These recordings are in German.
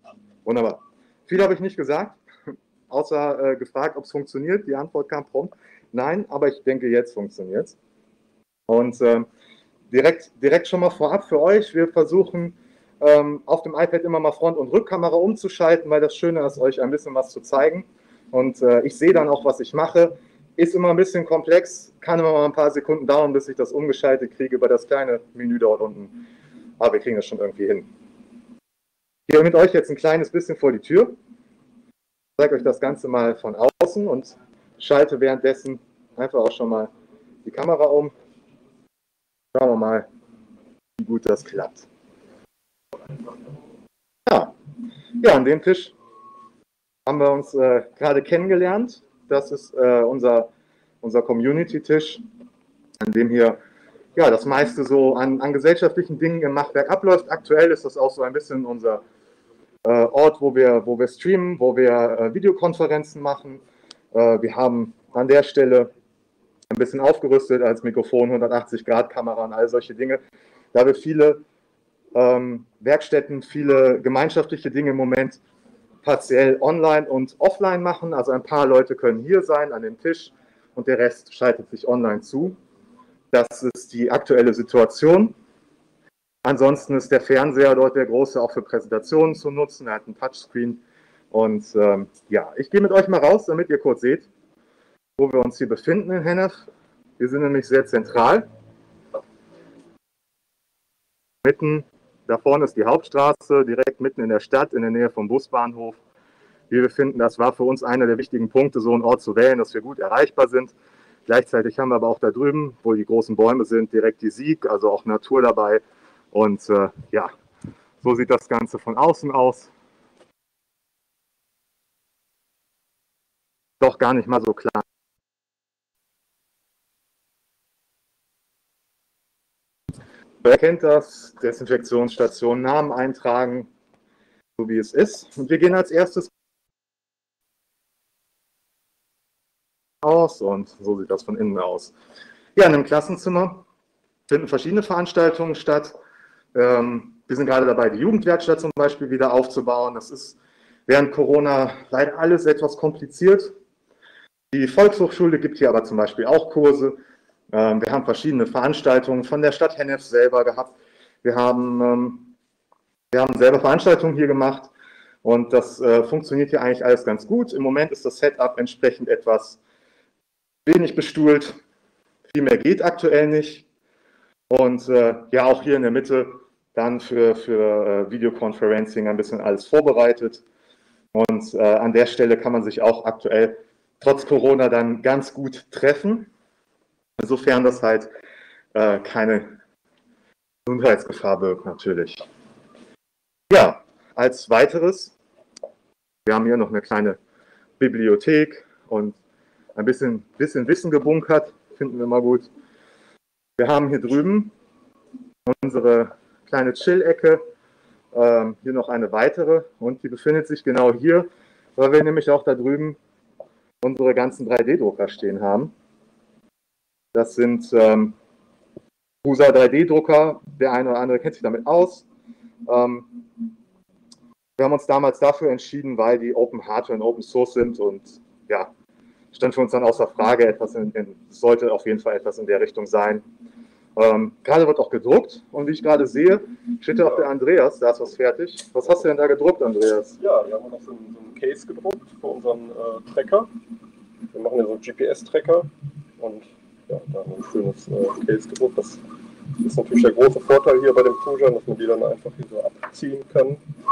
Wunderbar. Viel habe ich nicht gesagt, außer gefragt, ob es funktioniert. Die Antwort kam prompt. Nein, aber ich denke, jetzt funktioniert es. Und direkt schon mal vorab für euch, wir versuchen auf dem iPad immer mal Front- und Rückkamera umzuschalten, weil das Schöne ist, euch ein bisschen was zu zeigen. Und ich sehe dann auch, was ich mache. Ist immer ein bisschen komplex, kann immer mal ein paar Sekunden dauern, bis ich das umgeschaltet kriege über das kleine Menü dort unten. Aber wir kriegen das schon irgendwie hin. Ich gehe mit euch jetzt ein kleines bisschen vor die Tür. Ich zeige euch das Ganze mal von außen und schalte währenddessen einfach auch schon mal die Kamera um. Schauen wir mal, wie gut das klappt. Ja, an dem Tisch haben wir uns gerade kennengelernt. Das ist unser Community-Tisch, an dem hier ja, das meiste so an gesellschaftlichen Dingen im Machwerk abläuft. Aktuell ist das auch so ein bisschen unser Ort, wo wir streamen, wo wir Videokonferenzen machen. Wir haben an der Stelle ein bisschen aufgerüstet als Mikrofon, 180-Grad-Kamera und all solche Dinge. Da wir viele Werkstätten, viele gemeinschaftliche Dinge im Moment partiell online und offline machen. Also ein paar Leute können hier sein an dem Tisch und der Rest schaltet sich online zu. Das ist die aktuelle Situation. Ansonsten ist der Fernseher dort der große auch für Präsentationen zu nutzen. Er hat einen Touchscreen. Und ja, ich gehe mit euch mal raus, damit ihr kurz seht, wo wir uns hier befinden in Hennef. Wir sind nämlich sehr zentral. Mitten da vorne ist die Hauptstraße, direkt mitten in der Stadt, in der Nähe vom Busbahnhof. Wir befinden, das war für uns einer der wichtigen Punkte, so einen Ort zu wählen, dass wir gut erreichbar sind. Gleichzeitig haben wir aber auch da drüben, wo die großen Bäume sind, direkt die Sieg, also auch Natur dabei. Und ja, so sieht das Ganze von außen aus. Doch gar nicht mal so klar. Wer kennt das? Desinfektionsstation, Namen eintragen, so wie es ist. Und wir gehen als erstes aus und so sieht das von innen aus. Ja, in einem Klassenzimmer finden verschiedene Veranstaltungen statt. Wir sind gerade dabei, die Jugendwerkstatt zum Beispiel wieder aufzubauen. Das ist während Corona leider alles etwas kompliziert. Die Volkshochschule gibt hier aber zum Beispiel auch Kurse. Wir haben verschiedene Veranstaltungen von der Stadt Hennef selber gehabt. Wir haben selber Veranstaltungen hier gemacht und das funktioniert hier eigentlich alles ganz gut. Im Moment ist das Setup entsprechend etwas wenig bestuhlt. Viel mehr geht aktuell nicht. Und ja, auch hier in der Mitte dann für Videoconferencing ein bisschen alles vorbereitet. Und an der Stelle kann man sich auch aktuell trotz Corona dann ganz gut treffen. Insofern das halt keine Gesundheitsgefahr birgt natürlich. Ja, als weiteres, wir haben hier noch eine kleine Bibliothek und ein bisschen Wissen gebunkert, finden wir mal gut. Wir haben hier drüben unsere kleine Chill-Ecke, hier noch eine weitere und die befindet sich genau hier, weil wir nämlich auch da drüben unsere ganzen 3D-Drucker stehen haben. Das sind Prusa 3D-Drucker, der eine oder andere kennt sich damit aus. Wir haben uns damals dafür entschieden, weil die Open Hardware und Open Source sind und ja, stand für uns dann außer Frage, sollte auf jeden Fall etwas in der Richtung sein. Gerade wird auch gedruckt und wie ich gerade sehe, steht da auch der Andreas, da ist was fertig. Was hast du denn da gedruckt, Andreas? Ja, wir haben noch so einen Case gedruckt für unseren Tracker. Wir machen ja so einen GPS-Tracker und ja, da haben wir ein schönes Case gedruckt. Das ist natürlich der große Vorteil hier bei dem Prusa, dass man die dann einfach hier so abziehen kann.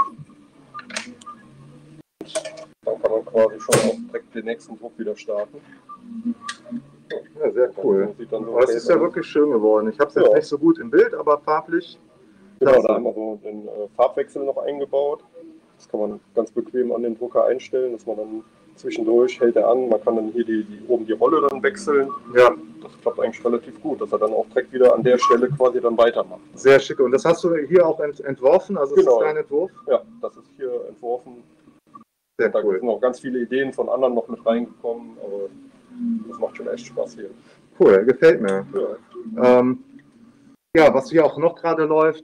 Und dann kann man quasi schon auch direkt den nächsten Druck wieder starten. Ja, sehr cool. Das ist ja wirklich schön geworden. Ich habe es jetzt nicht so gut im Bild, aber farblich. Genau, da haben wir so den Farbwechsel noch eingebaut. Das kann man ganz bequem an den Drucker einstellen, dass man dann zwischendurch hält er an. Man kann dann hier oben die Rolle dann wechseln. Ja. Das klappt eigentlich relativ gut, dass er dann auch direkt wieder an der Stelle quasi dann weitermacht. Sehr schick. Und das hast du hier auch entworfen? Also genau. Ist dein Entwurf? Ja, das ist hier entworfen. Sehr da cool. sind noch ganz viele Ideen von anderen noch mit reingekommen, aber das macht schon echt Spaß hier. Cool, gefällt mir. Ja, was hier auch noch gerade läuft,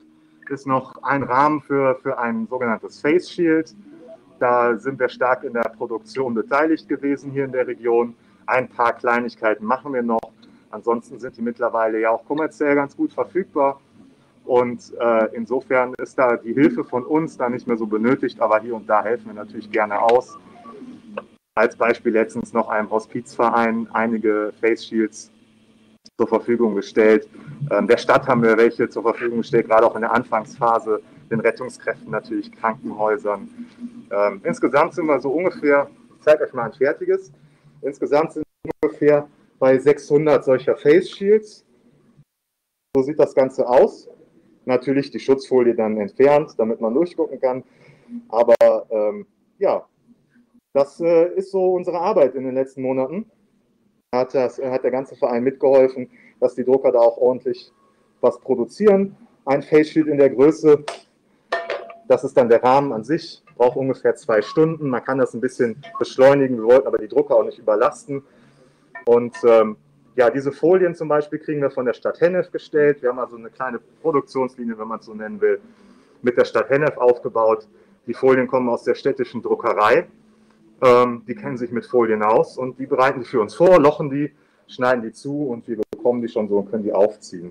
ist noch ein Rahmen für ein sogenanntes Face Shield. Da sind wir stark in der Produktion beteiligt gewesen hier in der Region. Ein paar Kleinigkeiten machen wir noch. Ansonsten sind die mittlerweile ja auch kommerziell ganz gut verfügbar. Und insofern ist da die Hilfe von uns da nicht mehr so benötigt, aber hier und da helfen wir natürlich gerne aus. Als Beispiel letztens noch einem Hospizverein einige Face Shields zur Verfügung gestellt. Der Stadt haben wir welche zur Verfügung gestellt, gerade auch in der Anfangsphase, den Rettungskräften natürlich, Krankenhäusern. Insgesamt sind wir so ungefähr, ich zeige euch mal ein fertiges, insgesamt sind wir ungefähr bei 600 solcher Face Shields. So sieht das Ganze aus. Natürlich die Schutzfolie dann entfernt, damit man durchgucken kann. Aber ja, das ist so unsere Arbeit in den letzten Monaten. Hat der ganze Verein mitgeholfen, dass die Drucker da auch ordentlich was produzieren. Ein Face Shield in der Größe, das ist dann der Rahmen an sich, braucht ungefähr 2 Stunden. Man kann das ein bisschen beschleunigen, wir wollten aber die Drucker auch nicht überlasten. Und ja, diese Folien zum Beispiel kriegen wir von der Stadt Hennef gestellt. Wir haben also eine kleine Produktionslinie, wenn man es so nennen will, mit der Stadt Hennef aufgebaut. Die Folien kommen aus der städtischen Druckerei. Die kennen sich mit Folien aus und die bereiten die für uns vor, lochen die, schneiden die zu und wir bekommen die schon so und können die aufziehen.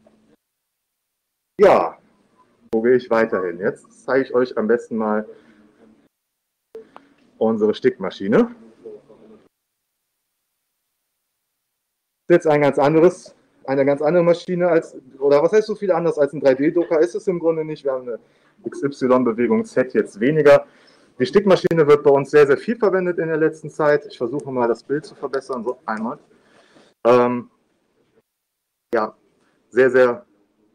Ja, wo gehe ich weiterhin? Jetzt zeige ich euch am besten mal unsere Stickmaschine. Das ist jetzt eine ganz andere Maschine als, oder was heißt so viel anders als ein 3D-Drucker ist es im Grunde nicht. Wir haben eine XY-Bewegung Z jetzt weniger. Die Stickmaschine wird bei uns sehr, sehr viel verwendet in der letzten Zeit. Ich versuche mal das Bild zu verbessern. So, einmal. Ja, sehr, sehr.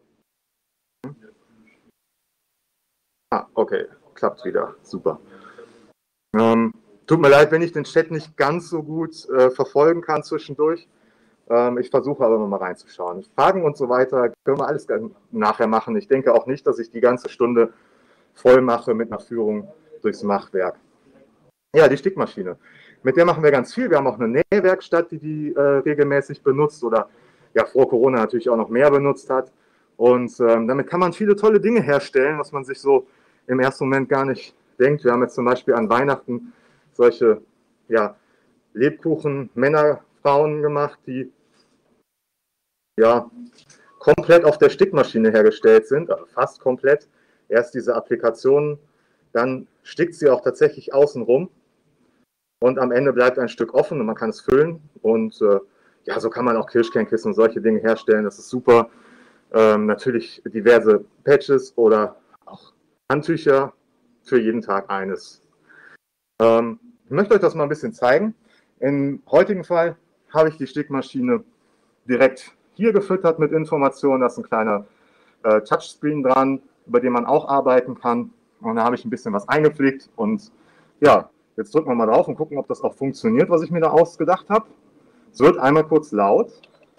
Okay, klappt wieder. Super. Tut mir leid, wenn ich den Chat nicht ganz so gut verfolgen kann zwischendurch. Ich versuche aber mal reinzuschauen. Fragen und so weiter können wir alles nachher machen. Ich denke auch nicht, dass ich die ganze Stunde voll mache mit einer Führung durchs Machwerk. Ja, die Stickmaschine. Mit der machen wir ganz viel. Wir haben auch eine Nähwerkstatt, die regelmäßig benutzt oder ja vor Corona natürlich auch noch mehr benutzt hat. Und damit kann man viele tolle Dinge herstellen, was man sich so im ersten Moment gar nicht denkt. Wir haben jetzt zum Beispiel an Weihnachten solche ja, Lebkuchen Männer, Frauen gemacht, die ja komplett auf der Stickmaschine hergestellt sind, also fast komplett. Erst diese Applikationen, dann stickt sie auch tatsächlich außenrum und am Ende bleibt ein Stück offen und man kann es füllen. Und ja, so kann man auch Kirschkernkissen und solche Dinge herstellen. Das ist super. Natürlich diverse Patches oder auch Handtücher, für jeden Tag eines. Ich möchte euch das mal ein bisschen zeigen. Im heutigen Fall habe ich die Stickmaschine direkt hier gefüttert mit Informationen. Da ist ein kleiner Touchscreen dran, über den man auch arbeiten kann. Und da habe ich ein bisschen was eingepflegt. Und ja, jetzt drücken wir mal drauf und gucken, ob das auch funktioniert, was ich mir da ausgedacht habe. Es wird einmal kurz laut.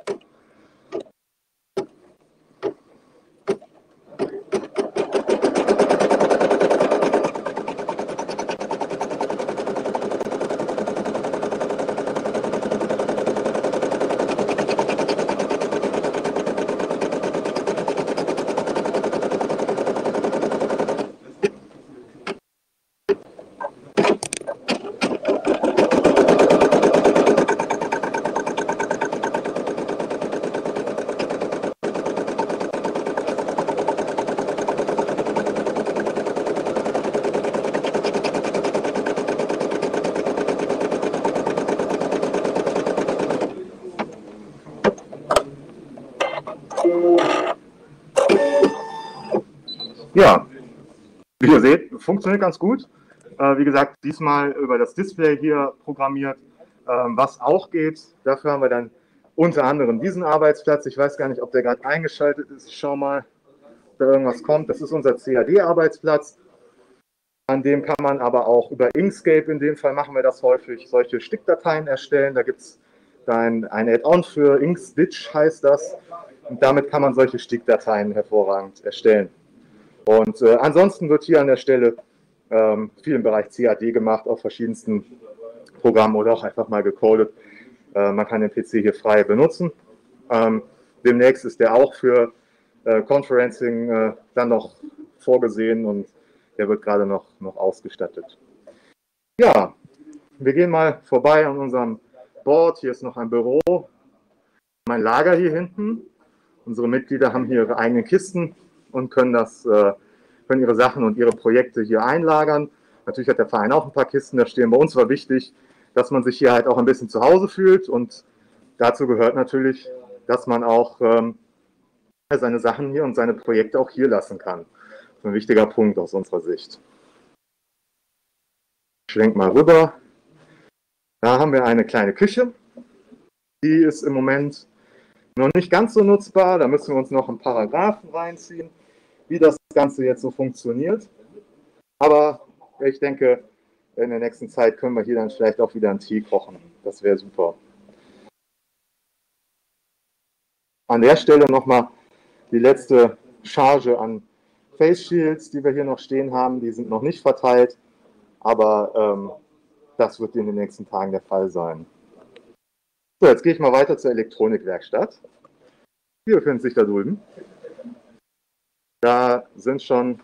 Ja, wie ihr seht, funktioniert ganz gut. Wie gesagt, diesmal über das Display hier programmiert. Was auch geht, dafür haben wir dann unter anderem diesen Arbeitsplatz. Ich weiß gar nicht, ob der gerade eingeschaltet ist. Ich schau mal, ob da irgendwas kommt. Das ist unser CAD-Arbeitsplatz. An dem kann man aber auch über Inkscape, in dem Fall machen wir das häufig, solche Stickdateien erstellen. Da gibt es ein Add-on für Inkstitch, heißt das. Und damit kann man solche Stickdateien hervorragend erstellen. Und ansonsten wird hier an der Stelle viel im Bereich CAD gemacht, auf verschiedensten Programmen oder auch einfach mal gecodet. Man kann den PC hier frei benutzen. Demnächst ist der auch für Conferencing dann noch vorgesehen und der wird gerade noch ausgestattet. Ja, wir gehen mal vorbei an unserem Board. Hier ist noch ein Büro, mein Lager hier hinten. Unsere Mitglieder haben hier ihre eigenen Kisten und können ihre Sachen und ihre Projekte hier einlagern. Natürlich hat der Verein auch ein paar Kisten da stehen. Bei uns war wichtig, dass man sich hier halt auch ein bisschen zu Hause fühlt und dazu gehört natürlich, dass man auch seine Sachen hier und seine Projekte auch hier lassen kann. Das ist ein wichtiger Punkt aus unserer Sicht. Ich schwenke mal rüber. Da haben wir eine kleine Küche. Die ist im Moment noch nicht ganz so nutzbar. Da müssen wir uns noch einen Paragraphen reinziehen, wie das Ganze jetzt so funktioniert. Aber ich denke, in der nächsten Zeit können wir hier dann vielleicht auch wieder einen Tee kochen. Das wäre super. An der Stelle nochmal die letzte Charge an Face Shields, die wir hier noch stehen haben. Die sind noch nicht verteilt, aber das wird in den nächsten Tagen der Fall sein. So, jetzt gehe ich mal weiter zur Elektronikwerkstatt. Die befindet sich da drüben. Da sind schon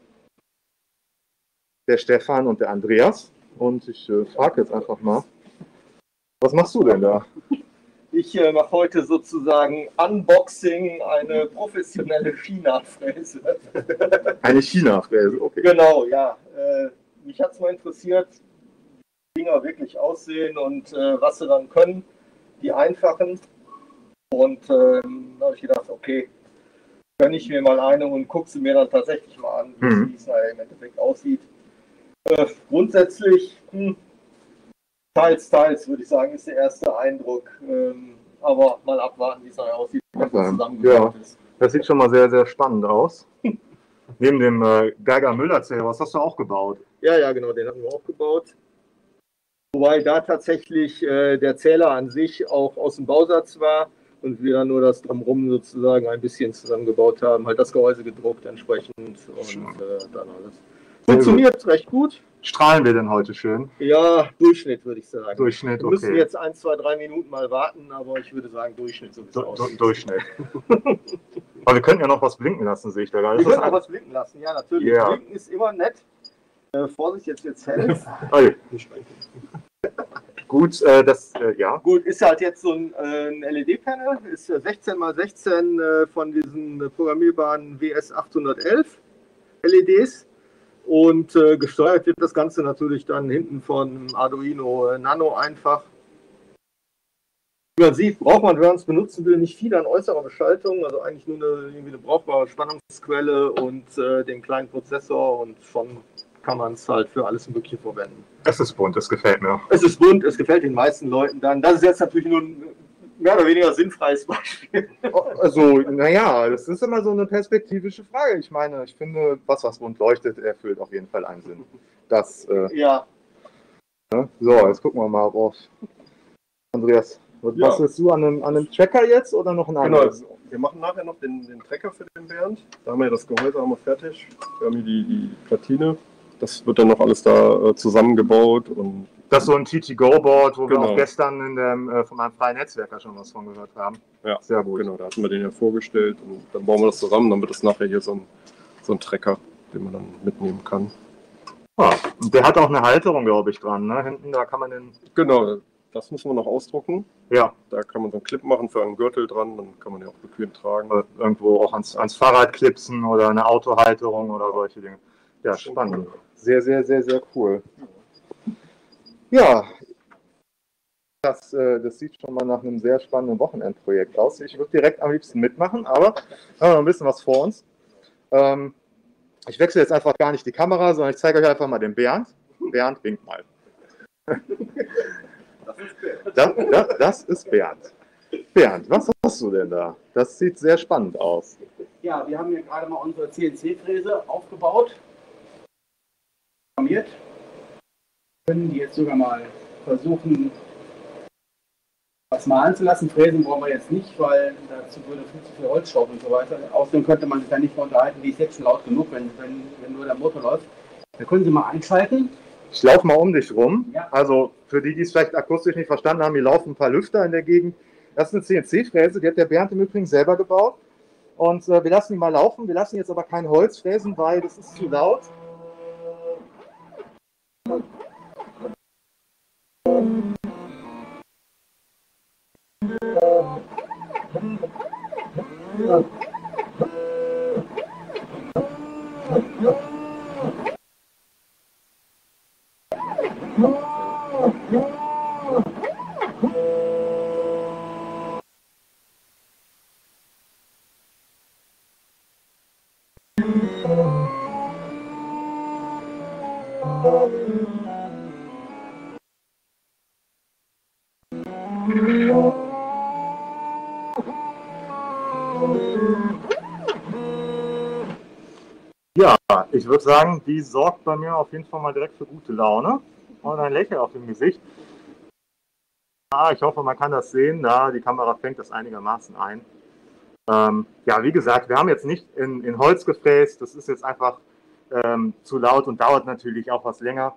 der Stefan und der Andreas. Und ich frage jetzt einfach mal, was machst du denn da? Ich mache heute sozusagen Unboxing, eine professionelle China-Fräse. Eine China-Fräse, okay. Genau, ja. Mich hat es mal interessiert, wie die Dinger wirklich aussehen und was sie dann können, die einfachen. Und da habe ich gedacht, okay, gönne ich mir mal eine und gucke sie mir dann tatsächlich mal an, wie es im Endeffekt aussieht. Grundsätzlich, teils, würde ich sagen, ist der erste Eindruck. Aber mal abwarten, wie es nachher aussieht, wenn es zusammengebaut ist. Das sieht schon mal sehr, sehr spannend aus. Neben dem Geiger-Müller-Zähler, was hast du auch gebaut? Ja, genau, den hatten wir auch gebaut. Wobei da tatsächlich der Zähler an sich auch aus dem Bausatz war und wir dann nur das Drumherum sozusagen ein bisschen zusammengebaut haben, halt das Gehäuse gedruckt entsprechend und dann alles. Funktioniert recht gut. Strahlen wir denn heute schön? Ja, Durchschnitt würde ich sagen. Durchschnitt, okay. Wir müssen jetzt 1, 2, 3 Minuten mal warten, aber ich würde sagen Durchschnitt so Durchschnitt. Aber wir könnten ja noch was blinken lassen, sehe ich da gerade. Wir können auch was blinken lassen, ja natürlich. Yeah. Blinken ist immer nett. Vorsicht, jetzt hell. Gut, ja. Gut, ist halt jetzt so ein LED-Panel, ist 16 x 16 von diesen programmierbaren WS811 LEDs. Und gesteuert wird das Ganze natürlich dann hinten von Arduino Nano einfach. Wie man sieht, braucht man, wenn man es benutzen will, nicht viel an äußerer Beschaltung. Also eigentlich nur eine brauchbare Spannungsquelle und den kleinen Prozessor und schon kann man es halt für alles Mögliche verwenden. Es ist bunt, es gefällt mir. Es ist bunt, es gefällt den meisten Leuten dann. Das ist jetzt natürlich nur ein mehr oder weniger sinnfreies Beispiel. Also, naja, das ist immer so eine perspektivische Frage. Ich meine, ich finde, was bunt leuchtet, erfüllt auf jeden Fall einen Sinn. Das, ja. Ne? So, jetzt gucken wir mal auf. Andreas, was willst du an einem Tracker jetzt oder noch ein anderes? Genau, wir machen nachher noch den Tracker für den Bernd. Da haben wir das Gehäuse fertig. Wir haben hier die Platine. Das wird dann noch alles da zusammengebaut. Und das ist so ein TT-Go-Board, wo wir auch gestern von meinem freien Netzwerker schon was von gehört haben. Ja, sehr gut. Genau, da hatten wir den ja vorgestellt und dann bauen wir das zusammen. Dann wird das nachher hier so ein Tracker, den man dann mitnehmen kann. Ah, und der hat auch eine Halterung, glaube ich, dran. Ne? Hinten, da kann man den... Genau, das müssen wir noch ausdrucken. Ja. Da kann man so einen Clip machen für einen Gürtel dran, dann kann man ja auch bequem tragen. Oder irgendwo auch ans Fahrrad klipsen oder eine Autohalterung oder solche Dinge. Ja, spannend. Sehr, sehr, sehr, sehr cool. Ja, das sieht schon mal nach einem sehr spannenden Wochenendprojekt aus. Ich würde direkt am liebsten mitmachen, aber wir haben noch ein bisschen was vor uns. Ich wechsle jetzt einfach gar nicht die Kamera, sondern ich zeige euch einfach mal den Bernd. Bernd, wink mal. Das ist Bernd. Bernd, was hast du denn da? Das sieht sehr spannend aus. Ja, wir haben hier gerade mal unsere CNC-Fräse aufgebaut. Wir können die jetzt sogar mal versuchen, was malen zu lassen. Fräsen brauchen wir jetzt nicht, weil dazu würde viel zu viel Holzstaub und so weiter. Außerdem könnte man sich da nicht mehr unterhalten, die ist jetzt schon laut genug, wenn nur der Motor läuft. Da können Sie mal einschalten. Ich laufe mal um dich rum. Ja. Also für die, die es vielleicht akustisch nicht verstanden haben, hier laufen ein paar Lüfter in der Gegend. Das ist eine CNC-Fräse, die hat der Bernd im Übrigen selber gebaut. Und wir lassen ihn mal laufen. Wir lassen jetzt aber kein Holz fräsen, weil das ist zu laut. Ja, ich würde sagen, die sorgt bei mir auf jeden Fall mal direkt für gute Laune und ein Lächeln auf dem Gesicht. Ich hoffe, man kann das sehen. Ja, die Kamera fängt das einigermaßen ein. Ja, wie gesagt, wir haben jetzt nicht in Holz gefräst. Das ist jetzt einfach zu laut und dauert natürlich auch was länger.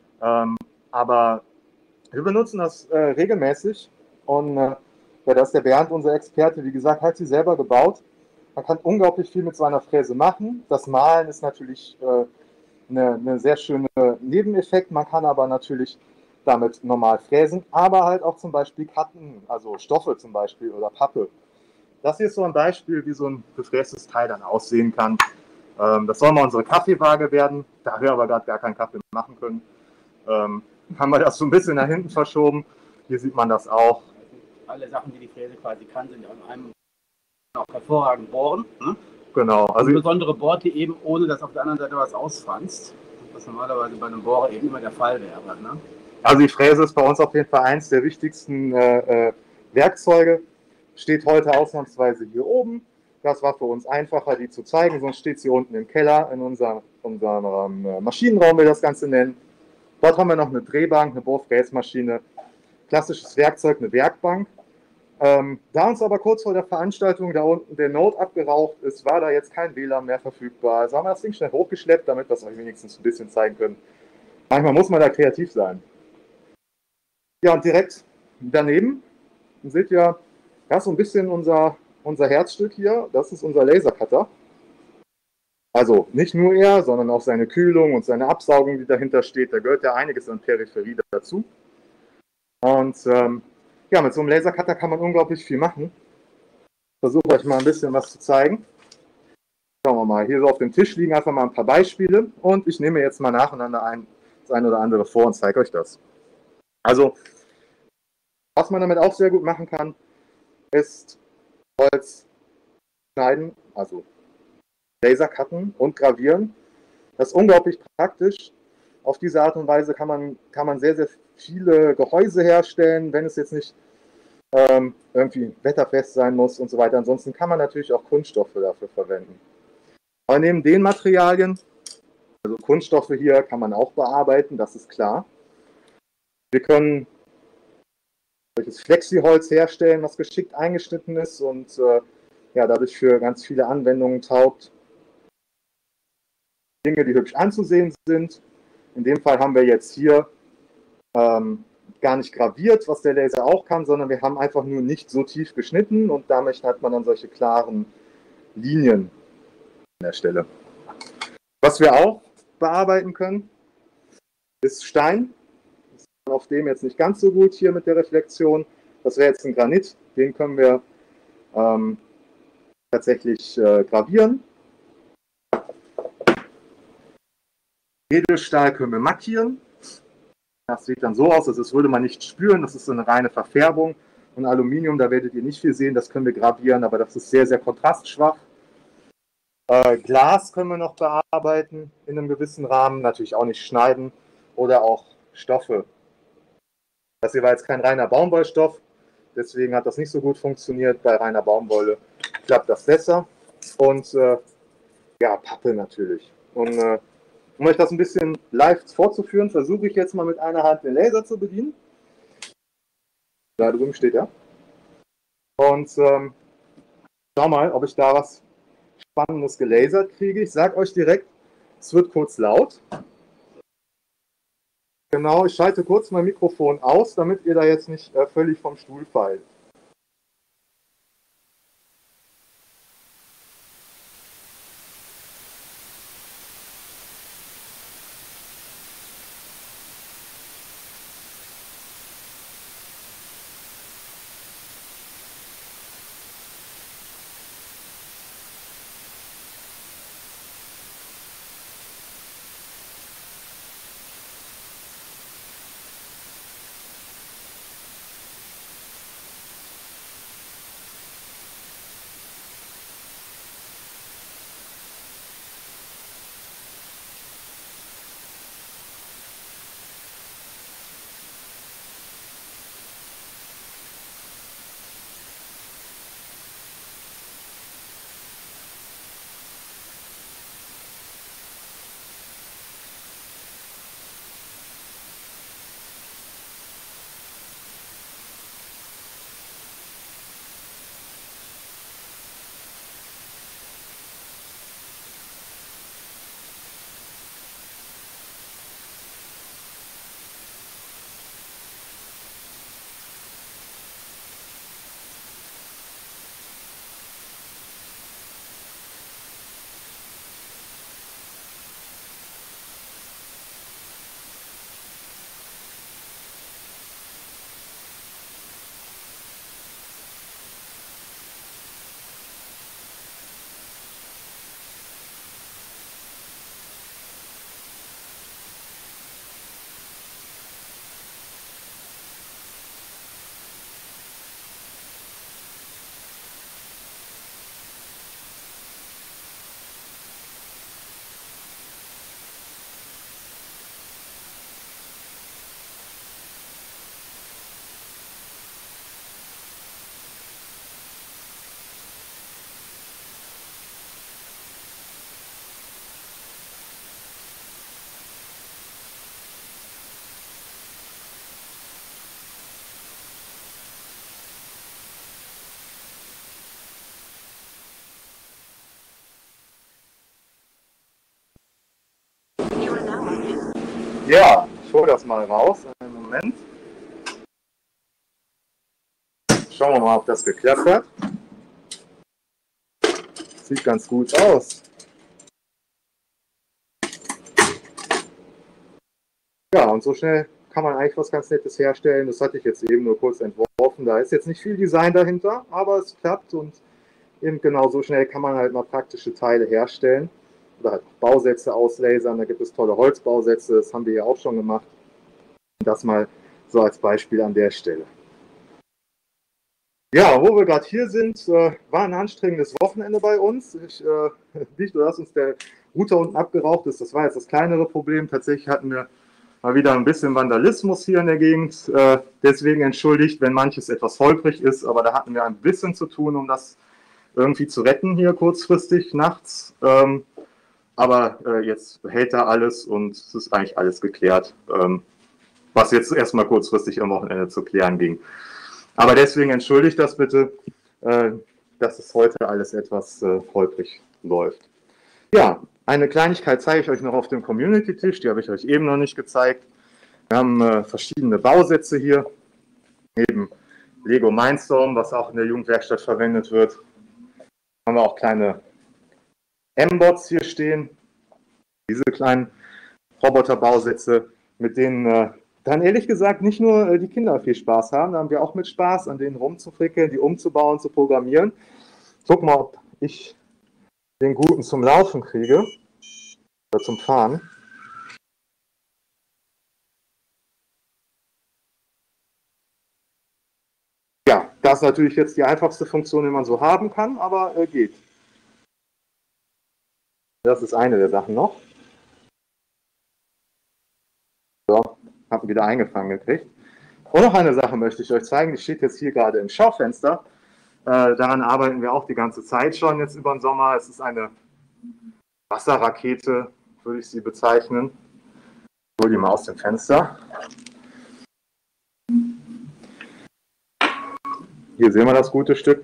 Aber wir benutzen das regelmäßig. Und ja, da ist der Bernd, unser Experte, wie gesagt, hat sie selber gebaut. Man kann unglaublich viel mit so einer Fräse machen. Das Malen ist natürlich eine sehr schöne Nebeneffekt. Man kann aber natürlich damit normal fräsen, aber halt auch zum Beispiel cutten, also Stoffe zum Beispiel oder Pappe. Das hier ist so ein Beispiel, wie so ein gefrästes Teil dann aussehen kann. Das soll mal unsere Kaffeewaage werden. Da wir aber gerade gar keinen Kaffee machen können, haben wir das so ein bisschen nach hinten verschoben. Hier sieht man das auch. Alle Sachen, die die Fräse quasi kann, sind ja an einem auch hervorragend bohren. Ne? Genau. Also besondere bohrt die eben, ohne dass auf der anderen Seite was ausfranst. Was normalerweise bei einem Bohrer eben immer der Fall wäre. Ne? Also die Fräse ist bei uns auf jeden Fall eins der wichtigsten Werkzeuge. Steht heute ausnahmsweise hier oben. Das war für uns einfacher, die zu zeigen, sonst steht sie unten im Keller, in unserem Maschinenraum, wir das Ganze nennen. Dort haben wir noch eine Drehbank, eine Bohrfräsmaschine, klassisches Werkzeug, eine Werkbank. Da uns aber kurz vor der Veranstaltung da unten der Node abgeraucht ist, war da jetzt kein WLAN mehr verfügbar. Also haben wir das Ding schnell hochgeschleppt, damit wir es euch wenigstens ein bisschen zeigen können. Manchmal muss man da kreativ sein. Ja, und direkt daneben seht ihr, das ist so ein bisschen unser Herzstück hier. Das ist unser Lasercutter. Also nicht nur er, sondern auch seine Kühlung und seine Absaugung, die dahinter steht. Da gehört ja einiges an Peripherie dazu. Und ja, mit so einem Lasercutter kann man unglaublich viel machen. Ich versuche euch mal ein bisschen was zu zeigen. Schauen wir mal, hier so auf dem Tisch liegen einfach mal ein paar Beispiele und ich nehme jetzt mal nacheinander das eine oder andere vor und zeige euch das. Also, was man damit auch sehr gut machen kann, ist Holz schneiden, also Lasercutten und gravieren. Das ist unglaublich praktisch. Auf diese Art und Weise kann man sehr, sehr viele Gehäuse herstellen, wenn es jetzt nicht irgendwie wetterfest sein muss und so weiter. Ansonsten kann man natürlich auch Kunststoffe dafür verwenden. Aber neben den Materialien, also Kunststoffe hier, kann man auch bearbeiten, das ist klar. Wir können solches Flexiholz herstellen, was geschickt eingeschnitten ist und ja, dadurch für ganz viele Anwendungen taugt. Dinge, die hübsch anzusehen sind. In dem Fall haben wir jetzt hier gar nicht graviert, was der Laser auch kann, sondern wir haben einfach nur nicht so tief geschnitten und damit hat man dann solche klaren Linien an der Stelle. Was wir auch bearbeiten können, ist Stein. Das ist auf dem jetzt nicht ganz so gut hier mit der Reflexion. Das wäre jetzt ein Granit, den können wir tatsächlich gravieren. Edelstahl können wir markieren. Das sieht dann so aus, das würde man nicht spüren, das ist so eine reine Verfärbung. Und Aluminium, da werdet ihr nicht viel sehen, das können wir gravieren, aber das ist sehr, sehr kontrastschwach. Glas können wir noch bearbeiten in einem gewissen Rahmen, natürlich auch nicht schneiden oder auch Stoffe. Das hier war jetzt kein reiner Baumwollstoff, deswegen hat das nicht so gut funktioniert. Bei reiner Baumwolle klappt das besser. Und ja, Pappe natürlich. Und um euch das ein bisschen live vorzuführen, versuche ich jetzt mal mit einer Hand den Laser zu bedienen. Da drüben steht er. Und schau mal, ob ich da was Spannendes gelasert kriege. Ich sage euch direkt, es wird kurz laut. Genau, ich schalte kurz mein Mikrofon aus, damit ihr da jetzt nicht völlig vom Stuhl fallt. Ja, ich hole das mal raus. Einen Moment. Schauen wir mal, ob das geklappt hat. Sieht ganz gut aus. Ja, und so schnell kann man eigentlich was ganz Nettes herstellen. Das hatte ich jetzt eben nur kurz entworfen. Da ist jetzt nicht viel Design dahinter, aber es klappt und eben genau so schnell kann man halt mal praktische Teile herstellen. Oder halt Bausätze auslasern. Da gibt es tolle Holzbausätze, das haben wir ja auch schon gemacht. Das mal so als Beispiel an der Stelle. Ja, wo wir gerade hier sind, war ein anstrengendes Wochenende bei uns. Nicht nur, dass uns der Router unten abgeraucht ist, das war jetzt das kleinere Problem. Tatsächlich hatten wir mal wieder ein bisschen Vandalismus hier in der Gegend. Deswegen entschuldigt, wenn manches etwas holprig ist, aber da hatten wir ein bisschen zu tun, um das irgendwie zu retten hier kurzfristig nachts. Aber jetzt hält da alles und es ist eigentlich alles geklärt, was jetzt erstmal kurzfristig am Wochenende zu klären ging. Aber deswegen entschuldigt das bitte, dass es heute alles etwas holprig läuft. Ja, eine Kleinigkeit zeige ich euch noch auf dem Community-Tisch, die habe ich euch eben noch nicht gezeigt. Wir haben verschiedene Bausätze hier, neben Lego Mindstorm, was auch in der Jugendwerkstatt verwendet wird. Haben wir auch kleine M-Bots hier stehen, diese kleinen Roboterbausätze, mit denen dann ehrlich gesagt nicht nur die Kinder viel Spaß haben, da haben wir auch mit Spaß, an denen rumzufrickeln, die umzubauen, zu programmieren. Guck mal, ob ich den Guten zum Laufen kriege oder zum Fahren. Ja, das ist natürlich jetzt die einfachste Funktion, die man so haben kann, aber geht. Das ist eine der Sachen noch. So, habe ihn wieder eingefangen gekriegt. Und noch eine Sache möchte ich euch zeigen, die steht jetzt hier gerade im Schaufenster. Daran arbeiten wir auch die ganze Zeit schon jetzt über den Sommer. Es ist eine Wasserrakete, würde ich sie bezeichnen. Ich hole die mal aus dem Fenster. Hier sehen wir das gute Stück.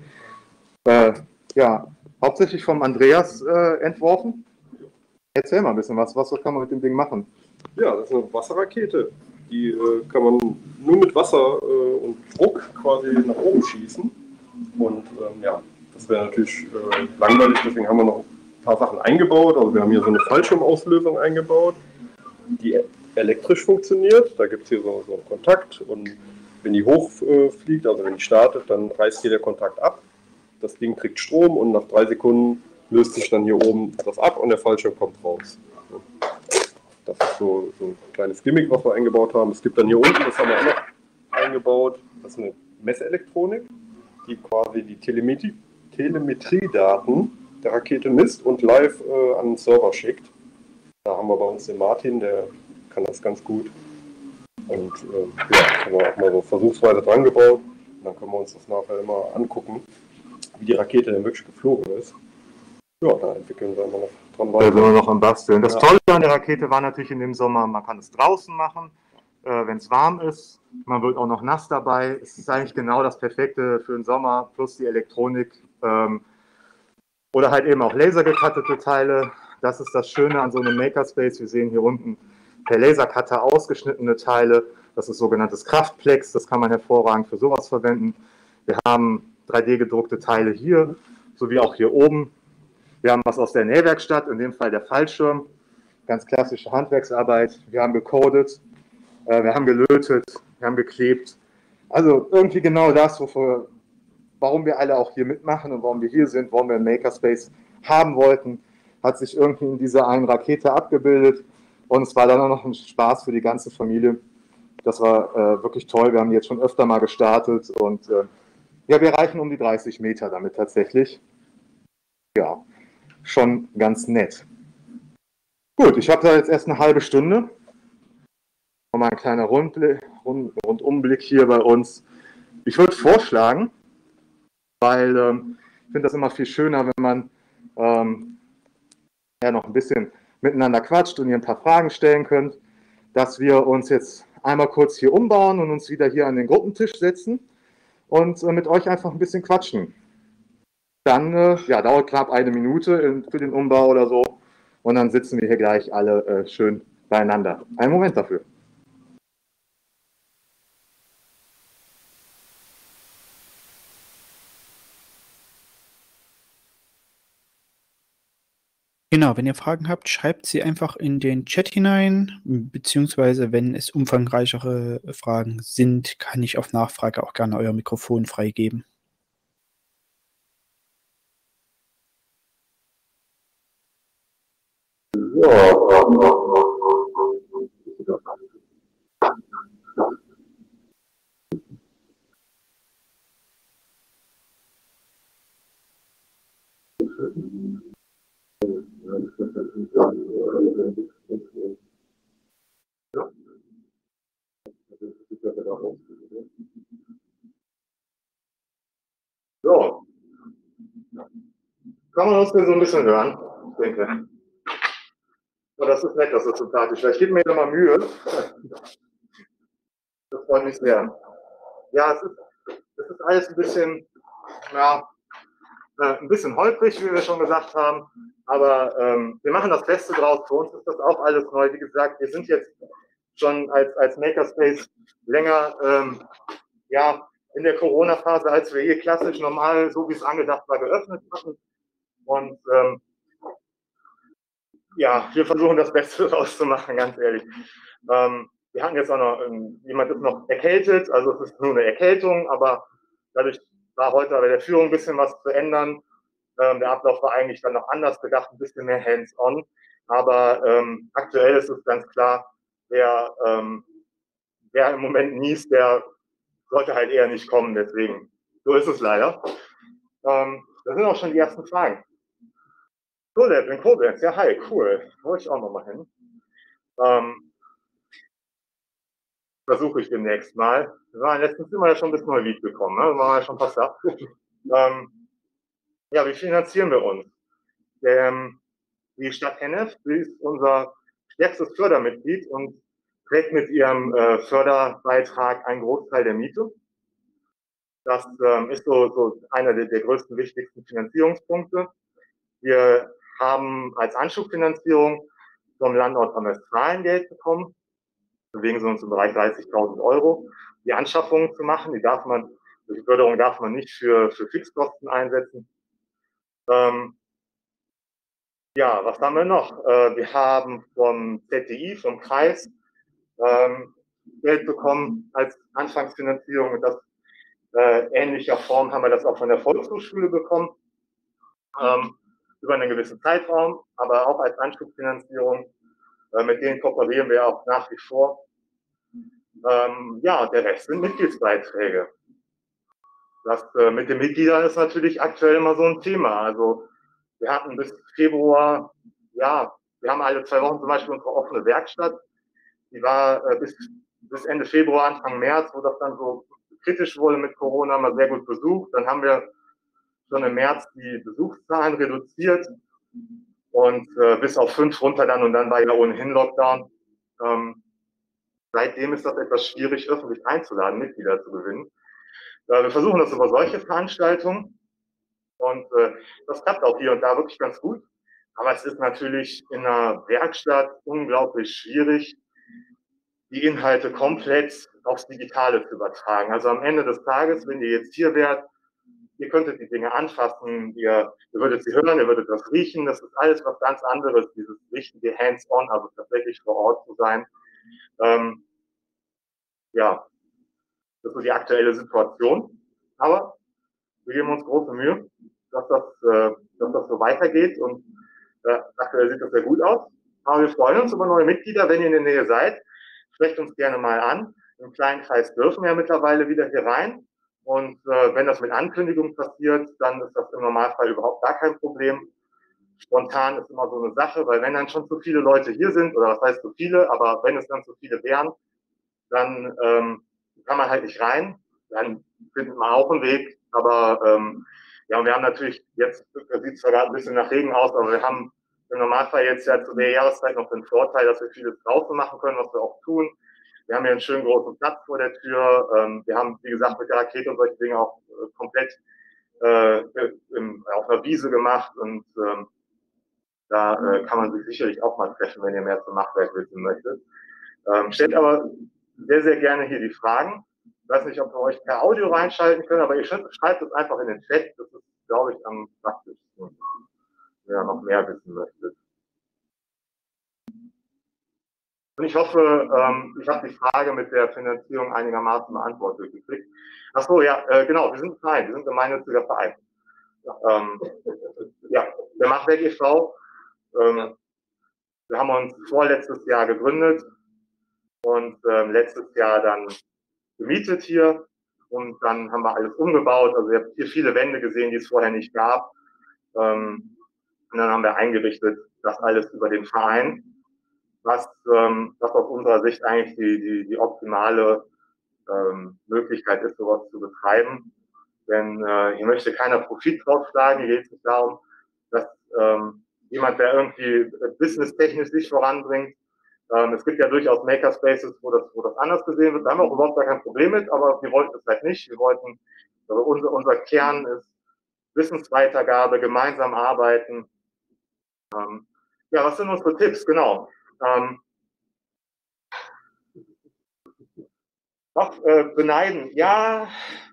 Ja, hauptsächlich vom Andreas entworfen. Erzähl mal ein bisschen was kann man mit dem Ding machen? Ja, das ist eine Wasserrakete. Die kann man nur mit Wasser und Druck quasi nach oben schießen. Und ja, das wäre natürlich langweilig, deswegen haben wir noch ein paar Sachen eingebaut. Also wir haben hier so eine Fallschirmauslösung eingebaut, die elektrisch funktioniert. Da gibt es hier so einen Kontakt und wenn die hochfliegt, also wenn die startet, dann reißt hier der Kontakt ab. Das Ding kriegt Strom und nach 3 Sekunden löst sich dann hier oben das ab und der Fallschirm kommt raus. Das ist so ein kleines Gimmick, was wir eingebaut haben. Es gibt dann hier unten, das haben wir auch noch eingebaut, das ist eine Messelektronik, die quasi die Telemetriedaten der Rakete misst und live an den Server schickt. Da haben wir bei uns den Martin, der kann das ganz gut. Und ja, haben wir auch mal so versuchsweise dran gebaut. Und dann können wir uns das nachher immer angucken, wie die Rakete denn wirklich geflogen ist. Ja, da entwickeln wir immer noch dran weiter. Da sind wir noch am Basteln. Das Tolle an der Rakete war natürlich in dem Sommer, man kann es draußen machen, wenn es warm ist. Man wird auch noch nass dabei. Es ist eigentlich genau das Perfekte für den Sommer, plus die Elektronik. Oder halt eben auch lasergekattete Teile. Das ist das Schöne an so einem Makerspace. Wir sehen hier unten per Lasercutter ausgeschnittene Teile. Das ist sogenanntes Kraftplex. Das kann man hervorragend für sowas verwenden. Wir haben 3D-gedruckte Teile hier, sowie auch hier oben. Wir haben was aus der Nähwerkstatt, in dem Fall der Fallschirm. Ganz klassische Handwerksarbeit. Wir haben gecodet, wir haben gelötet, wir haben geklebt. Also irgendwie genau das, warum wir alle auch hier mitmachen und warum wir hier sind, warum wir einen Makerspace haben wollten, hat sich irgendwie in dieser einen Rakete abgebildet. Und es war dann auch noch ein Spaß für die ganze Familie. Das war wirklich toll. Wir haben die jetzt schon öfter mal gestartet und ja, wir erreichen um die 30 Meter damit tatsächlich. Ja, schon ganz nett. Gut, ich habe da jetzt erst eine halbe Stunde. Nochmal ein kleiner Rundumblick hier bei uns. Ich würde vorschlagen, weil ich finde das immer viel schöner, wenn man ja noch ein bisschen miteinander quatscht und ihr ein paar Fragen stellen könnt, dass wir uns jetzt einmal kurz hier umbauen und uns wieder hier an den Gruppentisch setzen und mit euch einfach ein bisschen quatschen. Dann ja, dauert knapp 1 Minute für den Umbau oder so und dann sitzen wir hier gleich alle schön beieinander. Einen Moment dafür. Genau, wenn ihr Fragen habt, schreibt sie einfach in den Chat hinein, beziehungsweise wenn es umfangreichere Fragen sind, kann ich auf Nachfrage auch gerne euer Mikrofon freigeben. So, kann man uns denn so ein bisschen hören? Ich denke. Oh, das ist nett, das ist sympathisch. Ich gebe mir da mal Mühe. Das freut mich sehr. Ja, es ist alles ein bisschen, ja, ein bisschen holprig, wie wir schon gesagt haben. Aber wir machen das Beste draus. Für uns ist das auch alles neu. Wie gesagt, wir sind jetzt schon als Makerspace länger ja, in der Corona-Phase, als wir hier klassisch normal, so wie es angedacht war, geöffnet hatten. Und ja, wir versuchen das Beste daraus zu machen, ganz ehrlich. Wir hatten jetzt auch noch, jemand ist noch erkältet, also es ist nur eine Erkältung, aber dadurch war heute bei der Führung ein bisschen was zu ändern. Der Ablauf war eigentlich dann noch anders gedacht, ein bisschen mehr hands-on. Aber aktuell ist es ganz klar, wer im Moment niest, der sollte halt eher nicht kommen, deswegen. So ist es leider. Da sind auch schon die ersten Fragen. Colab in Koblenz, ja, hi, cool. Da wollte ich auch nochmal hin. Versuche ich demnächst mal. Wir waren letztens immer ja schon bis Neuwied gekommen, ne? Da waren wir ja schon fast da. Ja, wie finanzieren wir uns? Die Stadt Hennef, die ist unser stärkstes Fördermitglied und trägt mit ihrem Förderbeitrag einen Großteil der Miete. Das ist so einer der größten, wichtigsten Finanzierungspunkte. Wir haben als Anschubfinanzierung vom Land Nordrhein-Westfalen Geld bekommen. Bewegen wir uns im Bereich 30.000 Euro. Die Anschaffung zu machen, die Förderung darf man nicht für Fixkosten einsetzen. Ja, was haben wir noch? Wir haben vom ZDI, vom Kreis, Geld bekommen als Anfangsfinanzierung. Und das ähnlicher Form haben wir das auch von der Volkshochschule bekommen. Über einen gewissen Zeitraum, aber auch als Anschubfinanzierung. Mit denen kooperieren wir auch nach wie vor. Ja, der Rest sind Mitgliedsbeiträge. Das mit den Mitgliedern ist natürlich aktuell immer so ein Thema. Also wir hatten bis Februar, ja, wir haben alle 2 Wochen zum Beispiel unsere offene Werkstatt. Die war bis Ende Februar, Anfang März, wo das dann so kritisch wurde mit Corona, mal sehr gut besucht. Dann haben wir schon im März die Besuchszahlen reduziert und bis auf 5 runter dann, und dann war ja ohnehin Lockdown. Seitdem ist das etwas schwierig, öffentlich einzuladen, Mitglieder zu gewinnen. Wir versuchen das über solche Veranstaltungen und das klappt auch hier und da wirklich ganz gut. Aber es ist natürlich in einer Werkstatt unglaublich schwierig, die Inhalte komplett aufs Digitale zu übertragen. Also am Ende des Tages, wenn ihr jetzt hier wärt, ihr könntet die Dinge anfassen, ihr würdet sie hören, ihr würdet das riechen. Das ist alles was ganz anderes, dieses richtige Hands-on, also tatsächlich vor Ort zu sein. Ja, das ist die aktuelle Situation. Aber wir geben uns große Mühe, dass das so weitergeht. Und aktuell sieht das sehr gut aus. Aber wir freuen uns über neue Mitglieder, wenn ihr in der Nähe seid. Sprecht uns gerne mal an. Im kleinen Kreis dürfen wir ja mittlerweile wieder hier rein. Und wenn das mit Ankündigung passiert, dann ist das im Normalfall überhaupt gar kein Problem. Spontan ist immer so eine Sache, weil wenn dann schon zu viele Leute hier sind, oder was heißt zu viele, aber wenn es dann zu viele wären, dann kann man halt nicht rein. Dann findet man auch einen Weg. Aber ja, wir haben natürlich, jetzt sieht es zwar gerade ein bisschen nach Regen aus, aber wir haben im Normalfall jetzt ja zu der Jahreszeit noch den Vorteil, dass wir vieles draußen machen können, was wir auch tun. Wir haben hier einen schönen großen Platz vor der Tür. Wir haben, wie gesagt, mit der Rakete und solche Dinge auch komplett auf einer Wiese gemacht. Und Da kann man sich sicherlich auch mal treffen, wenn ihr mehr zum Machwerk wissen möchtet. Stellt aber sehr, sehr gerne hier die Fragen. Ich weiß nicht, ob wir euch per Audio reinschalten können, aber ihr schreibt es einfach in den Chat. Das ist, glaube ich, am praktischsten, wenn ihr noch mehr wissen möchtet. Und ich hoffe, ich habe die Frage mit der Finanzierung einigermaßen beantwortet gekriegt. Ach so, ja, genau, wir sind ein Verein, wir sind ein gemeinnütziger Verein. Ja, der Machwerk e.V. Wir haben uns vorletztes Jahr gegründet und letztes Jahr dann gemietet hier und dann haben wir alles umgebaut. Also ihr habt hier viele Wände gesehen, die es vorher nicht gab. Und dann haben wir eingerichtet, das alles über den Verein, was aus unserer Sicht eigentlich die optimale Möglichkeit ist, sowas zu betreiben. Denn hier möchte keiner Profit draufschlagen. Hier geht es nicht darum, dass jemand, der irgendwie businesstechnisch sich voranbringt. Es gibt ja durchaus Makerspaces, wo das anders gesehen wird. Da haben wir auch überhaupt gar kein Problem mit, aber wir wollten es halt nicht. Wir wollten, also unser Kern ist Wissensweitergabe, gemeinsam arbeiten. Ja, was sind unsere Tipps? Genau. Beneiden, ja.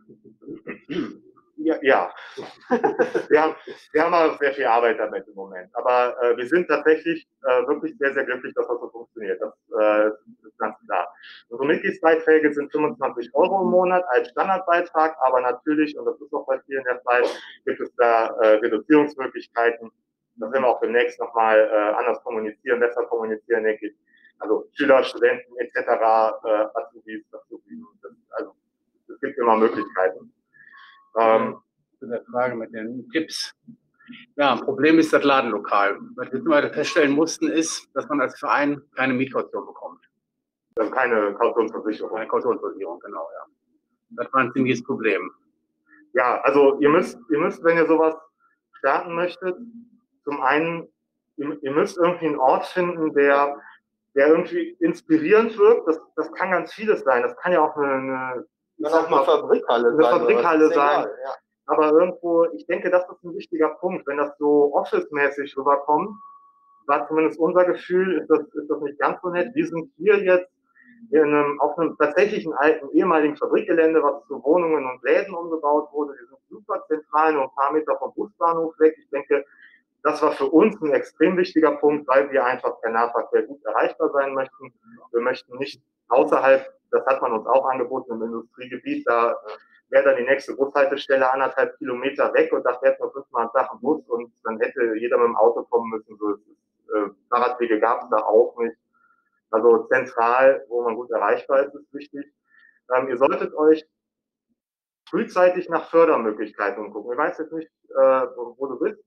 Ja. Wir haben aber sehr viel Arbeit damit im Moment. Aber wir sind tatsächlich wirklich sehr, sehr glücklich, dass das so funktioniert. Das ist ganz klar. Unsere Mitgliedsbeiträge sind 25 € im Monat als Standardbeitrag, aber natürlich, und das ist auch bei vielen der Fall, gibt es da Reduzierungsmöglichkeiten. Das werden wir auch demnächst nochmal anders kommunizieren, besser kommunizieren, denke ich. Also Schüler, Studenten etc., Azubis, also es gibt immer Möglichkeiten. Zu der Frage mit den Tipps. Ja, ein Problem ist das Ladenlokal. Was wir immer feststellen mussten, ist, dass man als Verein keine Mietkaution bekommt. Also keine Kautionsversicherung. Keine Kautionsversicherung, genau, ja. Das war ein ziemliches Problem. Ja, also ihr müsst, wenn ihr sowas starten möchtet, zum einen, ihr müsst irgendwie einen Ort finden, der irgendwie inspirierend wirkt. Das kann ganz vieles sein. Das kann ja auch eine Fabrikhalle sein. Ja. Aber irgendwo, ich denke, das ist ein wichtiger Punkt. Wenn das so office-mäßig rüberkommt, war zumindest unser Gefühl, ist das nicht ganz so nett. Wir sind hier jetzt auf einem tatsächlichen alten ehemaligen Fabrikgelände, was zu Wohnungen und Läden umgebaut wurde. Wir sind super zentral, nur ein paar Meter vom Busbahnhof weg. Ich denke, das war für uns ein extrem wichtiger Punkt, weil wir einfach per Nahverkehr gut erreichbar sein möchten. Wir möchten nicht außerhalb, das hat man uns auch angeboten im Industriegebiet, da wäre dann die nächste Bushaltestelle 1,5 Kilometer weg und da fährt nur 5-mal am Tag ein Bus und dann hätte jeder mit dem Auto kommen müssen. So, Fahrradwege gab es da auch nicht. Also zentral, wo man gut erreichbar ist, ist wichtig. Ihr solltet euch frühzeitig nach Fördermöglichkeiten gucken. Ich weiß jetzt nicht, wo du bist.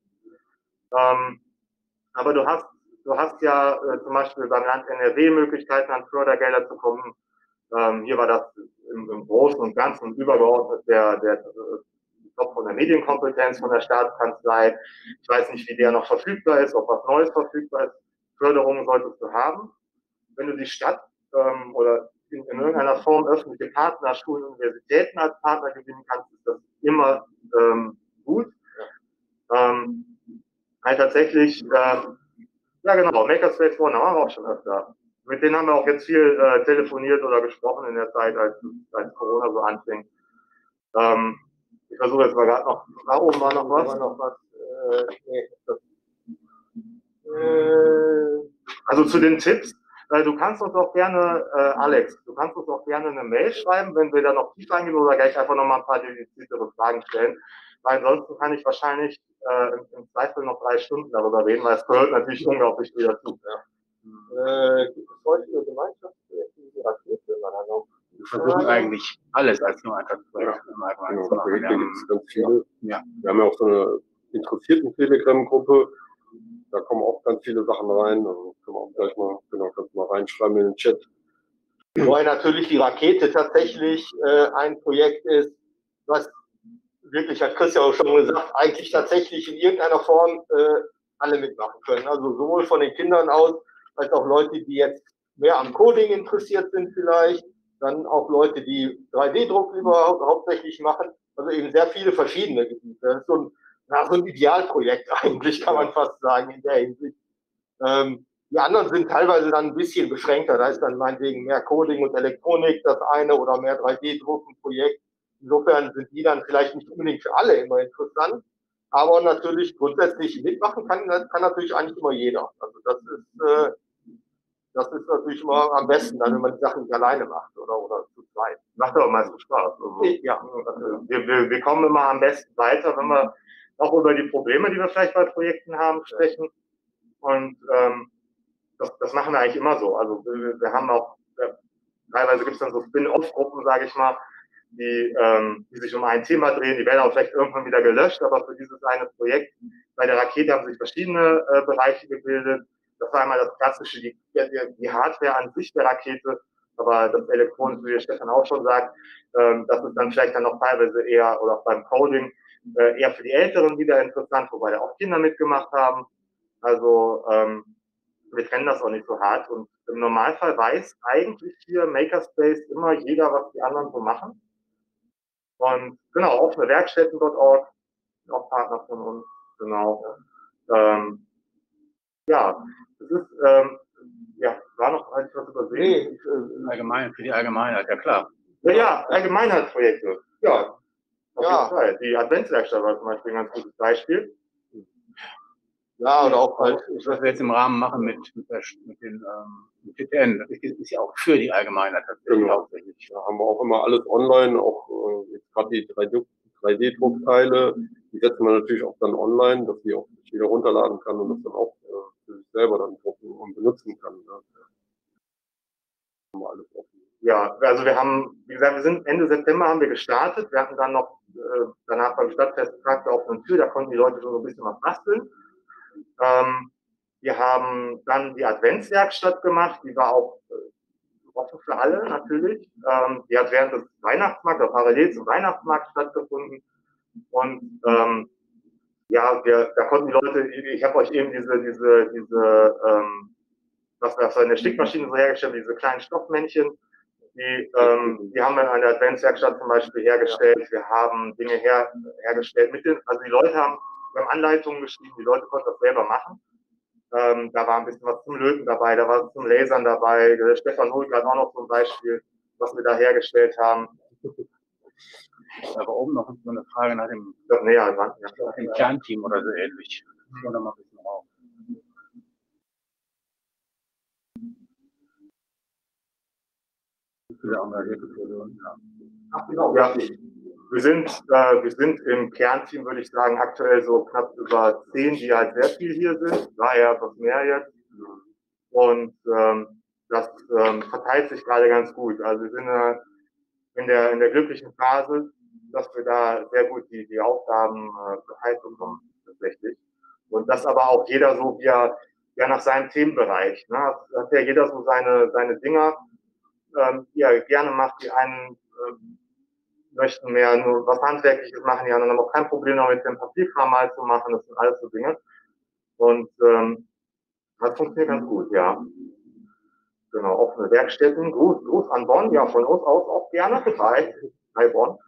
Aber du hast ja zum Beispiel beim Land NRW Möglichkeiten, an Fördergelder zu kommen. Hier war das im Großen und Ganzen übergeordnet der Top von der Medienkompetenz von der Staatskanzlei. Ich weiß nicht, wie der noch verfügbar ist, ob was Neues verfügbar ist. Förderungen solltest du haben. Wenn du die Stadt oder in irgendeiner Form öffentliche Partner, Schulen, Universitäten als Partner gewinnen kannst, ist das immer gut. Halt tatsächlich, ja genau, Makerspace One haben wir auch schon öfter. Mit denen haben wir auch jetzt viel telefoniert oder gesprochen in der Zeit, als Corona so anfing. Ich versuche jetzt mal gerade noch, da oben war noch was. Also zu den Tipps, du kannst uns auch gerne, Alex, du kannst uns auch gerne eine Mail schreiben, wenn wir da noch tiefer eingehen oder gleich einfach nochmal ein paar dediziertere Fragen stellen. Weil ansonsten kann ich wahrscheinlich im Zweifel noch 3 Stunden darüber reden, weil es gehört natürlich unglaublich viel dazu. Ja. Gibt es heute Gemeinschaftsprojekte, die Rakete noch? Wir versuchen eigentlich alles als nur Einsatzprojekt im Allgemeinen zu machen. Da gibt es ganz viele. Ja. Wir haben ja auch so eine interessierten Telegram-Gruppe. Da kommen auch ganz viele Sachen rein. Also können wir auch gleich mal, kannst du mal reinschreiben in den Chat. Wobei natürlich die Rakete tatsächlich ein Projekt ist, was wirklich, hat Chris ja auch schon gesagt, eigentlich tatsächlich in irgendeiner Form alle mitmachen können. Also sowohl von den Kindern aus, als auch Leute, die jetzt mehr am Coding interessiert sind vielleicht, dann auch Leute, die 3D-Druck überhaupt hauptsächlich machen. Also eben sehr viele verschiedene Gebiete. Das ist so ein Idealprojekt eigentlich, kann man fast sagen, in der Hinsicht. Die anderen sind teilweise dann ein bisschen beschränkter. Da ist dann meinetwegen mehr Coding und Elektronik das eine oder mehr 3D-Druck-Projekt. Insofern sind die dann vielleicht nicht unbedingt für alle immer interessant. Aber natürlich grundsätzlich mitmachen kann natürlich eigentlich immer jeder. Also das ist natürlich immer am besten, dann, wenn man die Sachen nicht alleine macht oder zu zweit. Macht aber meistens Spaß. Also, Ja. wir kommen immer am besten weiter, wenn wir auch über die Probleme, die wir vielleicht bei Projekten haben, sprechen. Und das machen wir eigentlich immer so. Also wir haben auch, teilweise gibt es dann so Spin-off-Gruppen, sage ich mal, die sich um ein Thema drehen. Die werden auch vielleicht irgendwann wieder gelöscht, aber für dieses eine Projekt bei der Rakete haben sich verschiedene Bereiche gebildet. Das war einmal das klassische, die Hardware an sich der Rakete, aber das Elektronische, wie der Stefan auch schon sagt, das ist dann vielleicht dann noch teilweise eher, oder auch beim Coding, eher für die Älteren wieder interessant, wobei da auch Kinder mitgemacht haben. Also wir trennen das auch nicht so hart und im Normalfall weiß eigentlich hier Makerspace immer jeder, was die anderen so machen. Und genau, offenewerkstätten.org, auch Partner von uns, genau. Ja, es ist, ja, war noch eigentlich was übersehen? Nee, allgemein, für die Allgemeinheit, ja klar. Ja, Allgemeinheitsprojekte, ja, auf jeden Fall. Die Adventswerkstatt war zum Beispiel ein ganz gutes Beispiel. Ja, oder auch halt, Was wir jetzt im Rahmen machen mit TTN, das ist ja auch für die Allgemeinheit tatsächlich. Genau. Hauptsächlich. Da haben wir auch immer alles online, auch jetzt gerade die 3D-Druckteile, die setzen wir natürlich auch dann online, dass die auch jeder runterladen kann und das dann auch für sich selber dann drucken und benutzen kann. Ja. Haben wir alles offen. Ja, also wir haben, wie gesagt, wir sind Ende September haben wir gestartet. Wir hatten dann noch danach beim Stadtfest Tag der offenen Tür, da konnten die Leute schon so ein bisschen was basteln. Wir haben dann die Adventswerkstatt gemacht, die war auch offen für alle natürlich. Die hat während des Weihnachtsmarkts oder parallel zum Weihnachtsmarkt stattgefunden. Und ja, da konnten die Leute, ich habe euch eben was wir in der Stickmaschine so hergestellt, diese kleinen Stoffmännchen, die haben wir an der Adventswerkstatt zum Beispiel hergestellt. Wir haben Dinge hergestellt also die Leute haben, wir haben Anleitungen geschrieben, die Leute konnten das selber machen. Da war ein bisschen was zum Löten dabei, da war was zum Lasern dabei. Der Stefan Hulk hat auch noch zum Beispiel, was wir da hergestellt haben. Da war oben noch so eine Frage nach dem Kernteam oder so ähnlich. Schon noch mal ein bisschen rauf. Ach, genau, ja. Wir sind im Kernteam, würde ich sagen, aktuell so knapp über 10, die halt sehr viel hier sind. War ja etwas mehr jetzt. Und das verteilt sich gerade ganz gut. Also wir sind in der glücklichen Phase, dass wir da sehr gut die Aufgaben verteilt bekommen, tatsächlich. Und das aber auch jeder so, wie er ja nach seinem Themenbereich. Ne? Hat ja jeder so seine Dinger, die er gerne macht. Die einen möchten mehr nur was Handwerkliches machen, die anderen haben auch kein Problem damit, den Papierkram mal zu machen. Das sind alles so Dinge. Und das funktioniert ganz gut, ja. Genau, offene Werkstätten. Gruß an Bonn, ja, von uns aus auch gerne. Hi Bonn.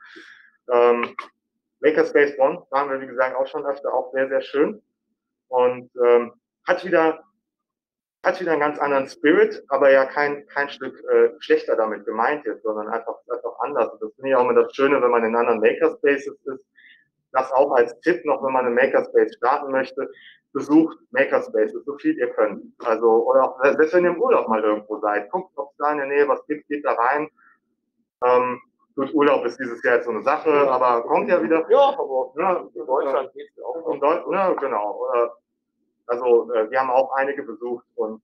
Makerspace Bonn waren wir, wie gesagt, auch schon öfter, auch sehr, sehr schön. Und hat wieder einen ganz anderen Spirit, aber ja kein Stück schlechter damit gemeint ist, sondern einfach anders. Und das finde ich auch immer das Schöne, wenn man in anderen Makerspaces ist. Das auch als Tipp noch, wenn man einen Makerspace starten möchte, besucht Makerspaces, so viel ihr könnt. Also, oder auch, selbst wenn ihr im Urlaub mal irgendwo seid, guckt, ob es da in der Nähe was gibt, geht da rein. Gut, Urlaub ist dieses Jahr jetzt so eine Sache, aber kommt ja wieder. Ja, aber in Deutschland geht es auch. Ja, genau. Also wir haben auch einige besucht und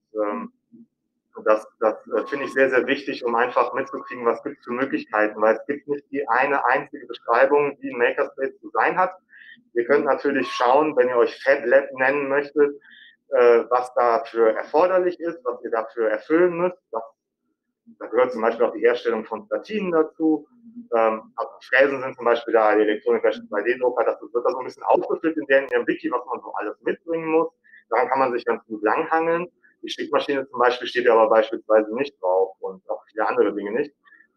das finde ich sehr, sehr wichtig, um einfach mitzukriegen, was gibt es für Möglichkeiten, weil es gibt nicht die eine einzige Beschreibung, die ein Makerspace zu sein hat. Ihr könnt natürlich schauen, wenn ihr euch Fab Lab nennen möchtet, was dafür erforderlich ist, was ihr dafür erfüllen müsst. Da gehört zum Beispiel auch die Herstellung von Platinen dazu. Fräsen sind zum Beispiel da, die Elektronik 3D-Drucker, das wird da so ein bisschen aufgeführt in ihrem Wiki, was man so alles mitbringen muss. Daran kann man sich ganz gut langhangeln. Die Stickmaschine zum Beispiel steht aber beispielsweise nicht drauf und auch viele andere Dinge nicht.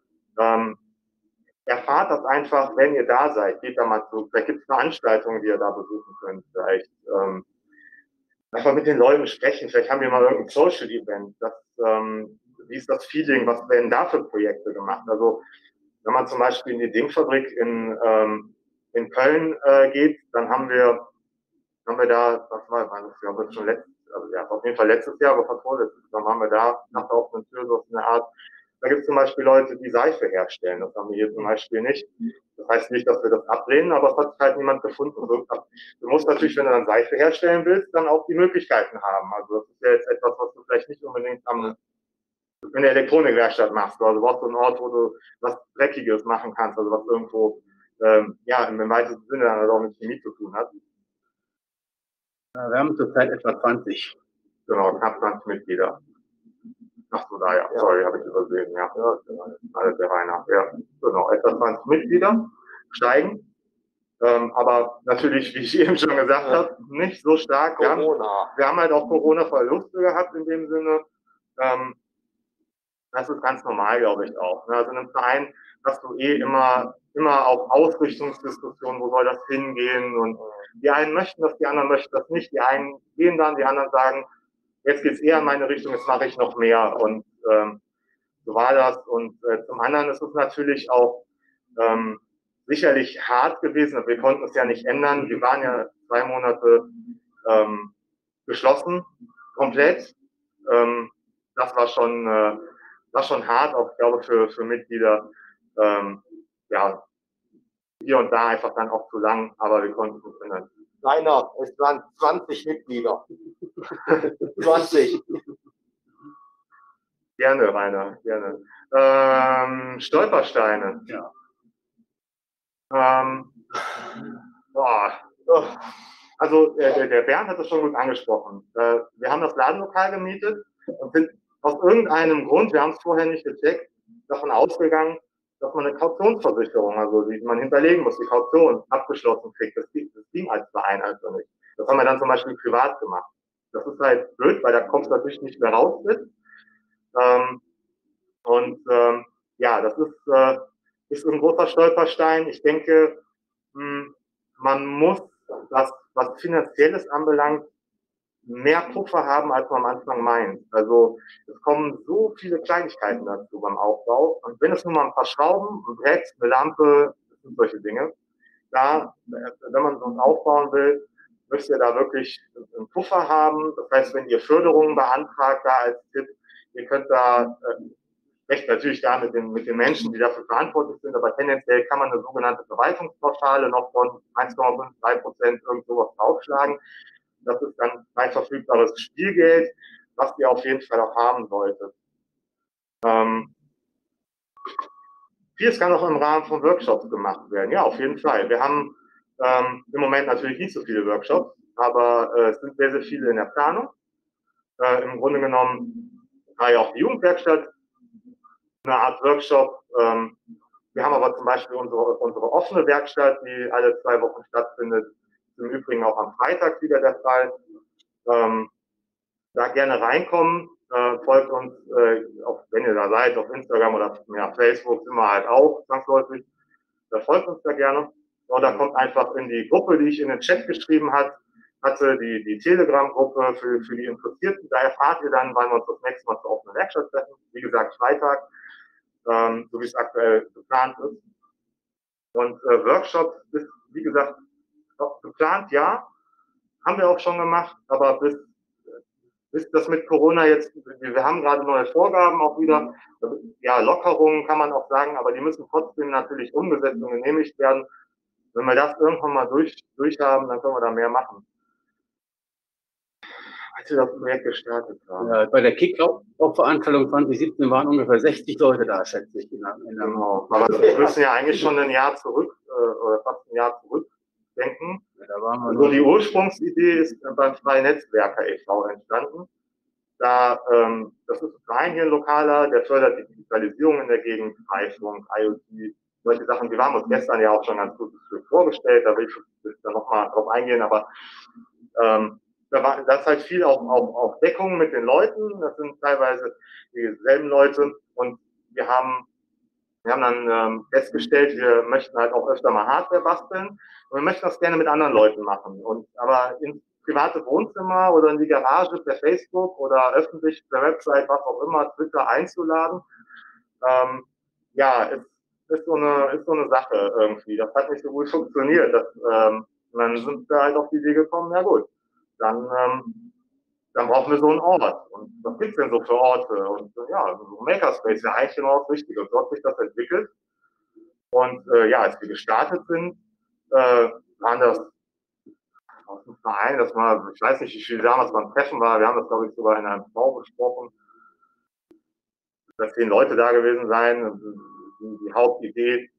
Erfahrt das einfach, wenn ihr da seid. Geht da mal zu. Vielleicht gibt es Veranstaltungen, die ihr da besuchen könnt. Vielleicht einfach mit den Leuten sprechen. Vielleicht haben wir mal irgendein Social Event. Wie ist das Feeling? Was werden da für Projekte gemacht? Also, wenn man zum Beispiel in die Dingfabrik in Köln geht, dann haben wir da, was war das? Ja, wird schon auf jeden Fall letztes Jahr, aber fast vorletztes Jahr, haben wir da nach der offenen Tür so eine Art. Da gibt es zum Beispiel Leute, die Seife herstellen. Das haben wir hier zum Beispiel nicht. Das heißt nicht, dass wir das ablehnen, aber es hat sich halt niemand gefunden. Du musst natürlich, wenn du dann Seife herstellen willst, dann auch die Möglichkeiten haben. Also das ist ja jetzt etwas, was du vielleicht nicht unbedingt in der Elektronikwerkstatt machst. Also du brauchst so einen Ort, wo du was Dreckiges machen kannst, also was irgendwo im weitesten Sinne dann auch mit Chemie zu tun hat. Wir haben zurzeit etwa 20. Genau, knapp 20 Mitglieder. Ach so, da ja. Sorry, habe ich übersehen. Ja, alles der Rainer. Ja, genau, etwa 20 Mitglieder steigen. Aber natürlich, wie ich eben schon gesagt habe, nicht so stark. Wir haben halt auch Corona-Verluste gehabt in dem Sinne. Das ist ganz normal, glaube ich auch. Also in einem Verein hast du immer auch Ausrichtungsdiskussionen, wo soll das hingehen? Und die einen möchten das, die anderen möchten das nicht. Die einen gehen dann, die anderen sagen, jetzt geht es eher in meine Richtung, jetzt mache ich noch mehr. Und so war das. Und zum anderen ist es natürlich auch sicherlich hart gewesen. Wir konnten es ja nicht ändern. Wir waren ja 2 Monate geschlossen, komplett. Das war schon hart, auch ich glaube für Mitglieder. Ja, hier und da einfach dann auch zu lang, aber wir konnten es ändern. Rainer, es waren 20 Mitglieder. 20. Gerne, Rainer, gerne. Stolpersteine. Ja. Also der Bernd hat das schon gut angesprochen. Wir haben das Ladenlokal gemietet und sind aus irgendeinem Grund, wir haben es vorher nicht gecheckt, davon ausgegangen, dass man eine Kautionsversicherung, also die man hinterlegen muss, die Kaution abgeschlossen kriegt. Das ging als Verein also nicht. Das haben wir dann zum Beispiel privat gemacht. Das ist halt blöd, weil da kommst du natürlich nicht mehr raus mit. Ja, das ist ein großer Stolperstein. Ich denke, man muss, was Finanzielles anbelangt, mehr Puffer haben, als man am Anfang meint. Also es kommen so viele Kleinigkeiten dazu beim Aufbau. Und wenn es nur mal ein paar Schrauben, ein Brett, eine Lampe, das sind solche Dinge, da, wenn man sowas aufbauen will, müsst ihr da wirklich einen Puffer haben. Das heißt, wenn ihr Förderungen beantragt, da als Tipp, ihr könnt da sprecht natürlich da mit den Menschen, die dafür verantwortlich sind, aber tendenziell kann man eine sogenannte Verwaltungspauschale noch von 1,53% irgend sowas draufschlagen. Das ist dann frei verfügbares Spielgeld, was ihr auf jeden Fall auch haben solltet. Vieles kann auch im Rahmen von Workshops gemacht werden. Ja, auf jeden Fall. Wir haben im Moment natürlich nicht so viele Workshops, aber es sind sehr, sehr viele in der Planung. Im Grunde genommen war ja auch die Jugendwerkstatt eine Art Workshop. Wir haben aber zum Beispiel unsere offene Werkstatt, die alle 2 Wochen stattfindet. Im Übrigen auch am Freitag wieder der Fall. Da gerne reinkommen, folgt uns, wenn ihr da seid, auf Instagram oder Facebook sind wir halt auch zwangsläufig. Folgt uns da gerne. Oder kommt einfach in die Gruppe, die ich in den Chat geschrieben hatte, die Telegram-Gruppe für die Interessierten. Da erfahrt ihr dann, wann wir uns das nächste Mal zur offenen Werkstatt treffen. Wie gesagt, Freitag, so wie es aktuell geplant ist. Und Workshops ist, wie gesagt, geplant, ja, haben wir auch schon gemacht, aber bis das mit Corona jetzt, wir haben gerade neue Vorgaben auch wieder, ja, Lockerungen kann man auch sagen, aber die müssen trotzdem natürlich umgesetzt und genehmigt werden. Wenn wir das irgendwann mal durch haben, dann können wir da mehr machen. Als wir das Projekt gestartet haben. Ja, bei der Kick-Off-Veranstaltung 2017 waren ungefähr 60 Leute da, schätze ich. Genau, aber wir müssen ja eigentlich schon ein Jahr zurück, oder fast ein Jahr zurückdenken. Ja, da waren wir also die Ursprungsidee ist beim Freien Netzwerker e.V. entstanden. Das ist ein Verein hier, ein lokaler, der fördert die Digitalisierung in der Gegend, Freifunk, IoT, solche Sachen. Die waren uns gestern ja auch schon ganz gut vorgestellt, da will ich dann nochmal drauf eingehen, aber das ist halt viel auf Deckung mit den Leuten, das sind teilweise dieselben Leute und wir haben dann festgestellt, wir möchten halt auch öfter mal Hardware basteln und wir möchten das gerne mit anderen Leuten machen. Aber private Wohnzimmer oder in die Garage per Facebook oder öffentlich per Website, was auch immer, Twitter einzuladen. Ja, ist so eine Sache irgendwie. Das hat nicht so gut funktioniert. Dann sind wir halt auf die Idee gekommen, ja gut, dann brauchen wir so einen Ort. Und was gibt es denn so für Orte? Und ja, so ein Makerspace ist ja eigentlich genau das Richtige. Und so hat sich das entwickelt. Und ja, als wir gestartet sind, waren das aus dem Verein, das war, ich weiß nicht, wie viel damals beim Treffen war, wir haben das, glaube ich, sogar in einem Bau besprochen, dass 10 Leute da gewesen sein. Die Hauptidee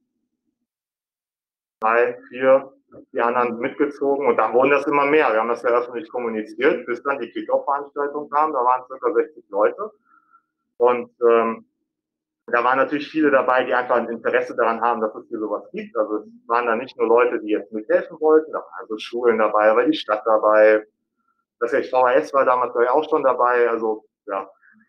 3, 4, die anderen mitgezogen und dann wurden das immer mehr. Wir haben das ja öffentlich kommuniziert, bis dann die Kick-Off-Veranstaltung kam, da waren ca. 60 Leute und da waren natürlich viele dabei, die einfach ein Interesse daran haben, dass es hier sowas gibt. Also es waren da nicht nur Leute, die jetzt mithelfen wollten, da waren also Schulen dabei, da war die Stadt dabei, das VHS war damals auch schon dabei, also ja.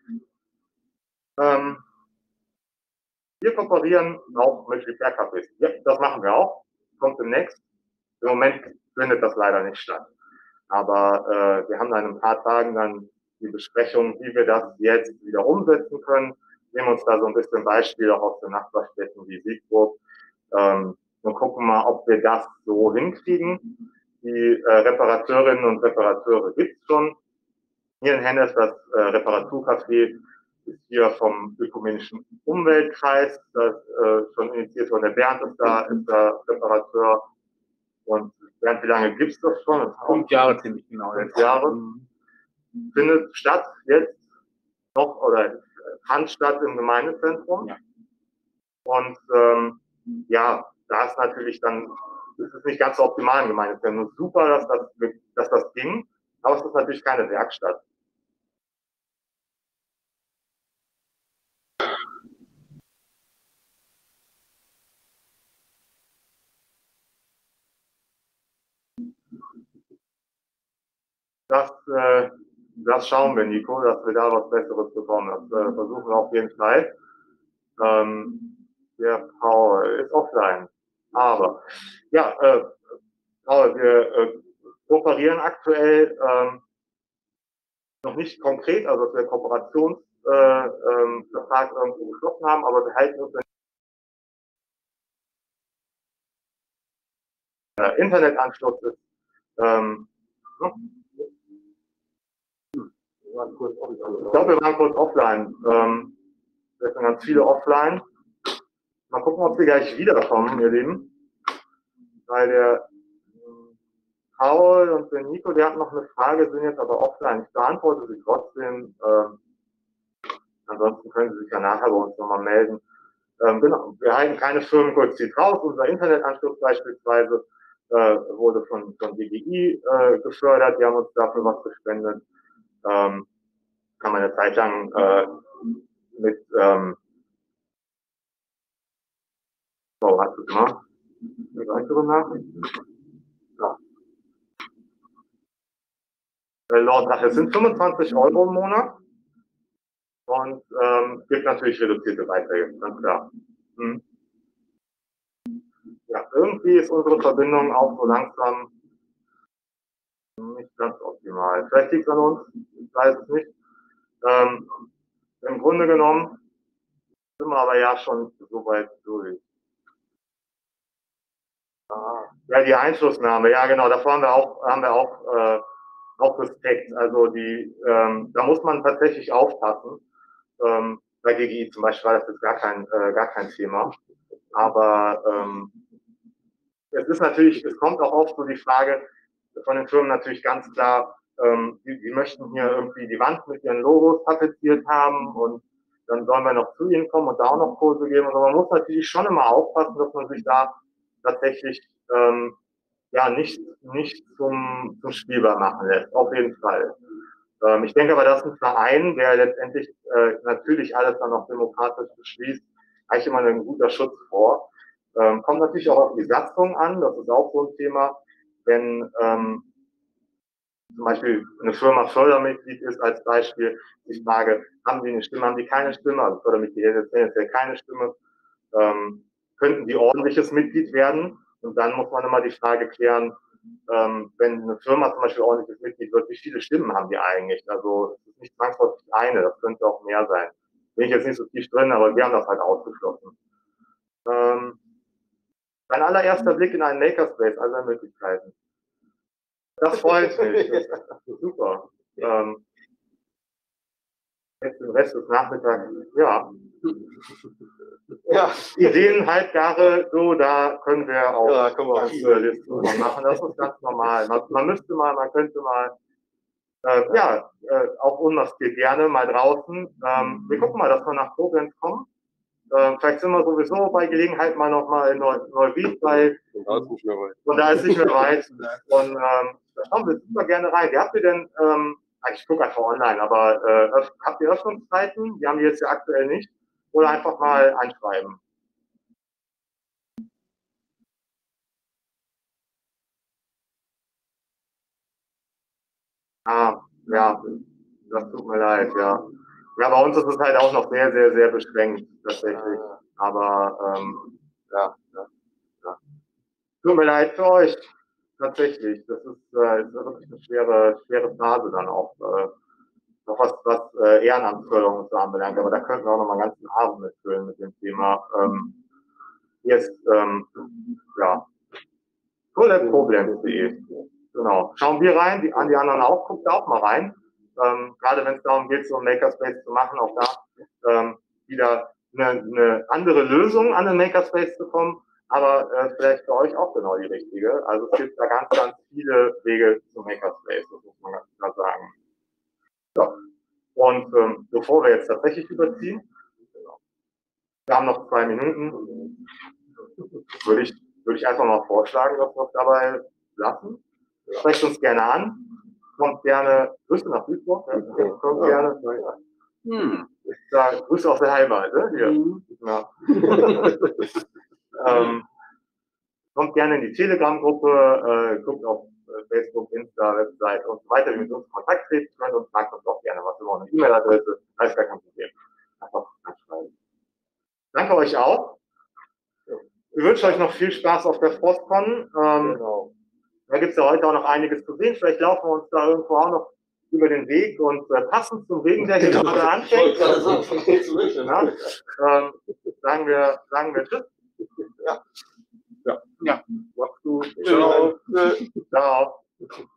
Wir kooperieren auch mit Repair-Cafés. Ja, das machen wir auch. Kommt demnächst. Im Moment findet das leider nicht statt. Aber wir haben dann in ein paar Tagen dann die Besprechung, wie wir das jetzt wieder umsetzen können. Nehmen uns da so ein bisschen Beispiele auch aus den Nachbarstädten wie Siegburg und gucken mal, ob wir das so hinkriegen. Die Reparateurinnen und Reparateure gibt es schon. Hier in Hennef, das Reparaturcafé, ist hier vom Ökumenischen Umweltkreis, das schon initiiert worden. Der Bernd ist da Reparateur. Und Bernd, wie lange gibt es das schon? 5 Jahre ziemlich genau. 5 Jahre. Findet statt jetzt noch oder fand statt im Gemeindezentrum. Ja. Und ja, da ist natürlich dann, das ist nicht ganz so optimal im Gemeindezentrum. Super, dass das ging, aber es ist natürlich keine Werkstatt. Das schauen wir, Nico, dass wir da was Besseres bekommen. Das versuchen wir auf jeden Fall. Der Paul ist offline. Aber ja, Paul, wir kooperieren aktuell noch nicht konkret, also dass wir Kooperationsvertrag irgendwo geschlossen haben, aber wir halten uns Internetanschluss ist. Ich glaube, wir waren kurz offline. Es sind ganz viele offline. Mal gucken, ob sie gleich wiederkommen, ihr Lieben. Weil der Paul und der Nico, die hatten noch eine Frage, sind jetzt aber offline. Ich beantworte sie trotzdem. Ansonsten können sie sich ja nachher bei uns nochmal melden. Genau, wir halten keine Firmen kurz zieht raus. Unser Internetanschluss beispielsweise wurde von DGI gefördert. Die haben uns dafür was gespendet. Kann man eine Zeit lang mit hast du gemacht? Eine weitere Nachricht? Ja. Es sind 25 Euro im Monat und gibt natürlich reduzierte Beiträge, ganz klar. Ja, irgendwie ist unsere Verbindung auch so langsam nicht ganz optimal. Vielleicht liegt es an uns, ich weiß es nicht. Im Grunde genommen sind wir aber ja schon so weit durch. Ja, die Einflussnahme, ja genau, davor haben wir auch Respekt. Also da muss man tatsächlich aufpassen. Bei GGI zum Beispiel war das jetzt gar kein Thema. Aber es kommt auch oft so die Frage von den Firmen natürlich ganz klar, die möchten hier irgendwie die Wand mit ihren Logos tapeziert haben und dann sollen wir noch zu ihnen kommen und da auch noch Kurse geben. Also man muss natürlich schon immer aufpassen, dass man sich da tatsächlich ja nicht zum Spielbar machen lässt, auf jeden Fall. Ich denke aber, dass ein Verein, der letztendlich natürlich alles dann auch demokratisch beschließt, eigentlich immer ein guter Schutz vor. Kommt natürlich auch auf die Satzung an, das ist auch so ein Thema, wenn zum Beispiel eine Firma Fördermitglied ist als Beispiel, die Frage, haben die eine Stimme, haben die keine Stimme, also Fördermitglied hätte tendenziell keine Stimme, könnten die ordentliches Mitglied werden und dann muss man immer die Frage klären, wenn eine Firma zum Beispiel ordentliches Mitglied wird, wie viele Stimmen haben die eigentlich? Also es ist nicht zwangsläufig eine, das könnte auch mehr sein. Bin ich jetzt nicht so tief drin, aber wir haben das halt ausgeschlossen. Mein allererster Blick in einen Makerspace, aller Möglichkeiten. Das freut mich. Das ist super. Jetzt den Rest des Nachmittags, ja. Ja, Ideenhalbjahre, so, da können wir auch ganze Listen machen. Das ist ganz normal. Man müsste mal, man könnte mal, auch unmaskiert gerne mal draußen. Wir gucken mal, dass wir nach Koblenz kommen. Vielleicht sind wir sowieso bei Gelegenheit mal nochmal in Neuwied, weil und da ist nicht mehr weit. Und da schauen wir super gerne rein. Wie habt ihr denn, ich gucke einfach online, aber habt ihr Öffnungszeiten? Die haben wir jetzt ja aktuell nicht. Oder einfach mal anschreiben. Ah, ja, das tut mir leid, ja. Ja, bei uns ist es halt auch noch sehr, sehr, sehr beschränkt, tatsächlich. Aber, ja. Tut mir leid für euch, tatsächlich. Das ist wirklich eine schwere Phase dann auch, noch was Ehrenamtsförderung und so anbelangt. Aber da könnten wir auch noch mal einen ganzen Abend mitfüllen mit dem Thema. Jetzt, ja, Koblenz.de. Genau. Schauen wir rein, an die anderen auch, guckt da auch mal rein. Gerade wenn es darum geht, so ein Makerspace zu machen, auch da wieder eine andere Lösung an den Makerspace zu kommen, aber vielleicht für euch auch genau die richtige. Also es gibt da ganz, ganz viele Wege zum Makerspace, das muss man ganz klar sagen. Ja. Und bevor wir jetzt tatsächlich überziehen, wir haben noch 2 Minuten, würde ich einfach mal vorschlagen, dass wir es dabei lassen. Sprecht uns gerne an. Kommt gerne, Grüße nach Duisburg. Kommt gerne. Grüße aus der Heimat. Hier. Ja. Kommt gerne in die Telegram-Gruppe, guckt auf Facebook, Insta, Website und so weiter, wie wir mit uns in Kontakt treten können und fragt uns auch gerne was über eine E-Mail-Adresse. Das ist gar kein Problem. Einfach anschreiben. Danke euch auch. Ich wünsche euch noch viel Spaß auf der Frostcon. Genau. Da gibt es ja heute auch noch einiges zu sehen. Vielleicht laufen wir uns da irgendwo auch noch über den Weg und passend zum Regen, der hier gerade anfängt. Sagen wir Tschüss. Ja. Mach's gut. Ciao. Ciao.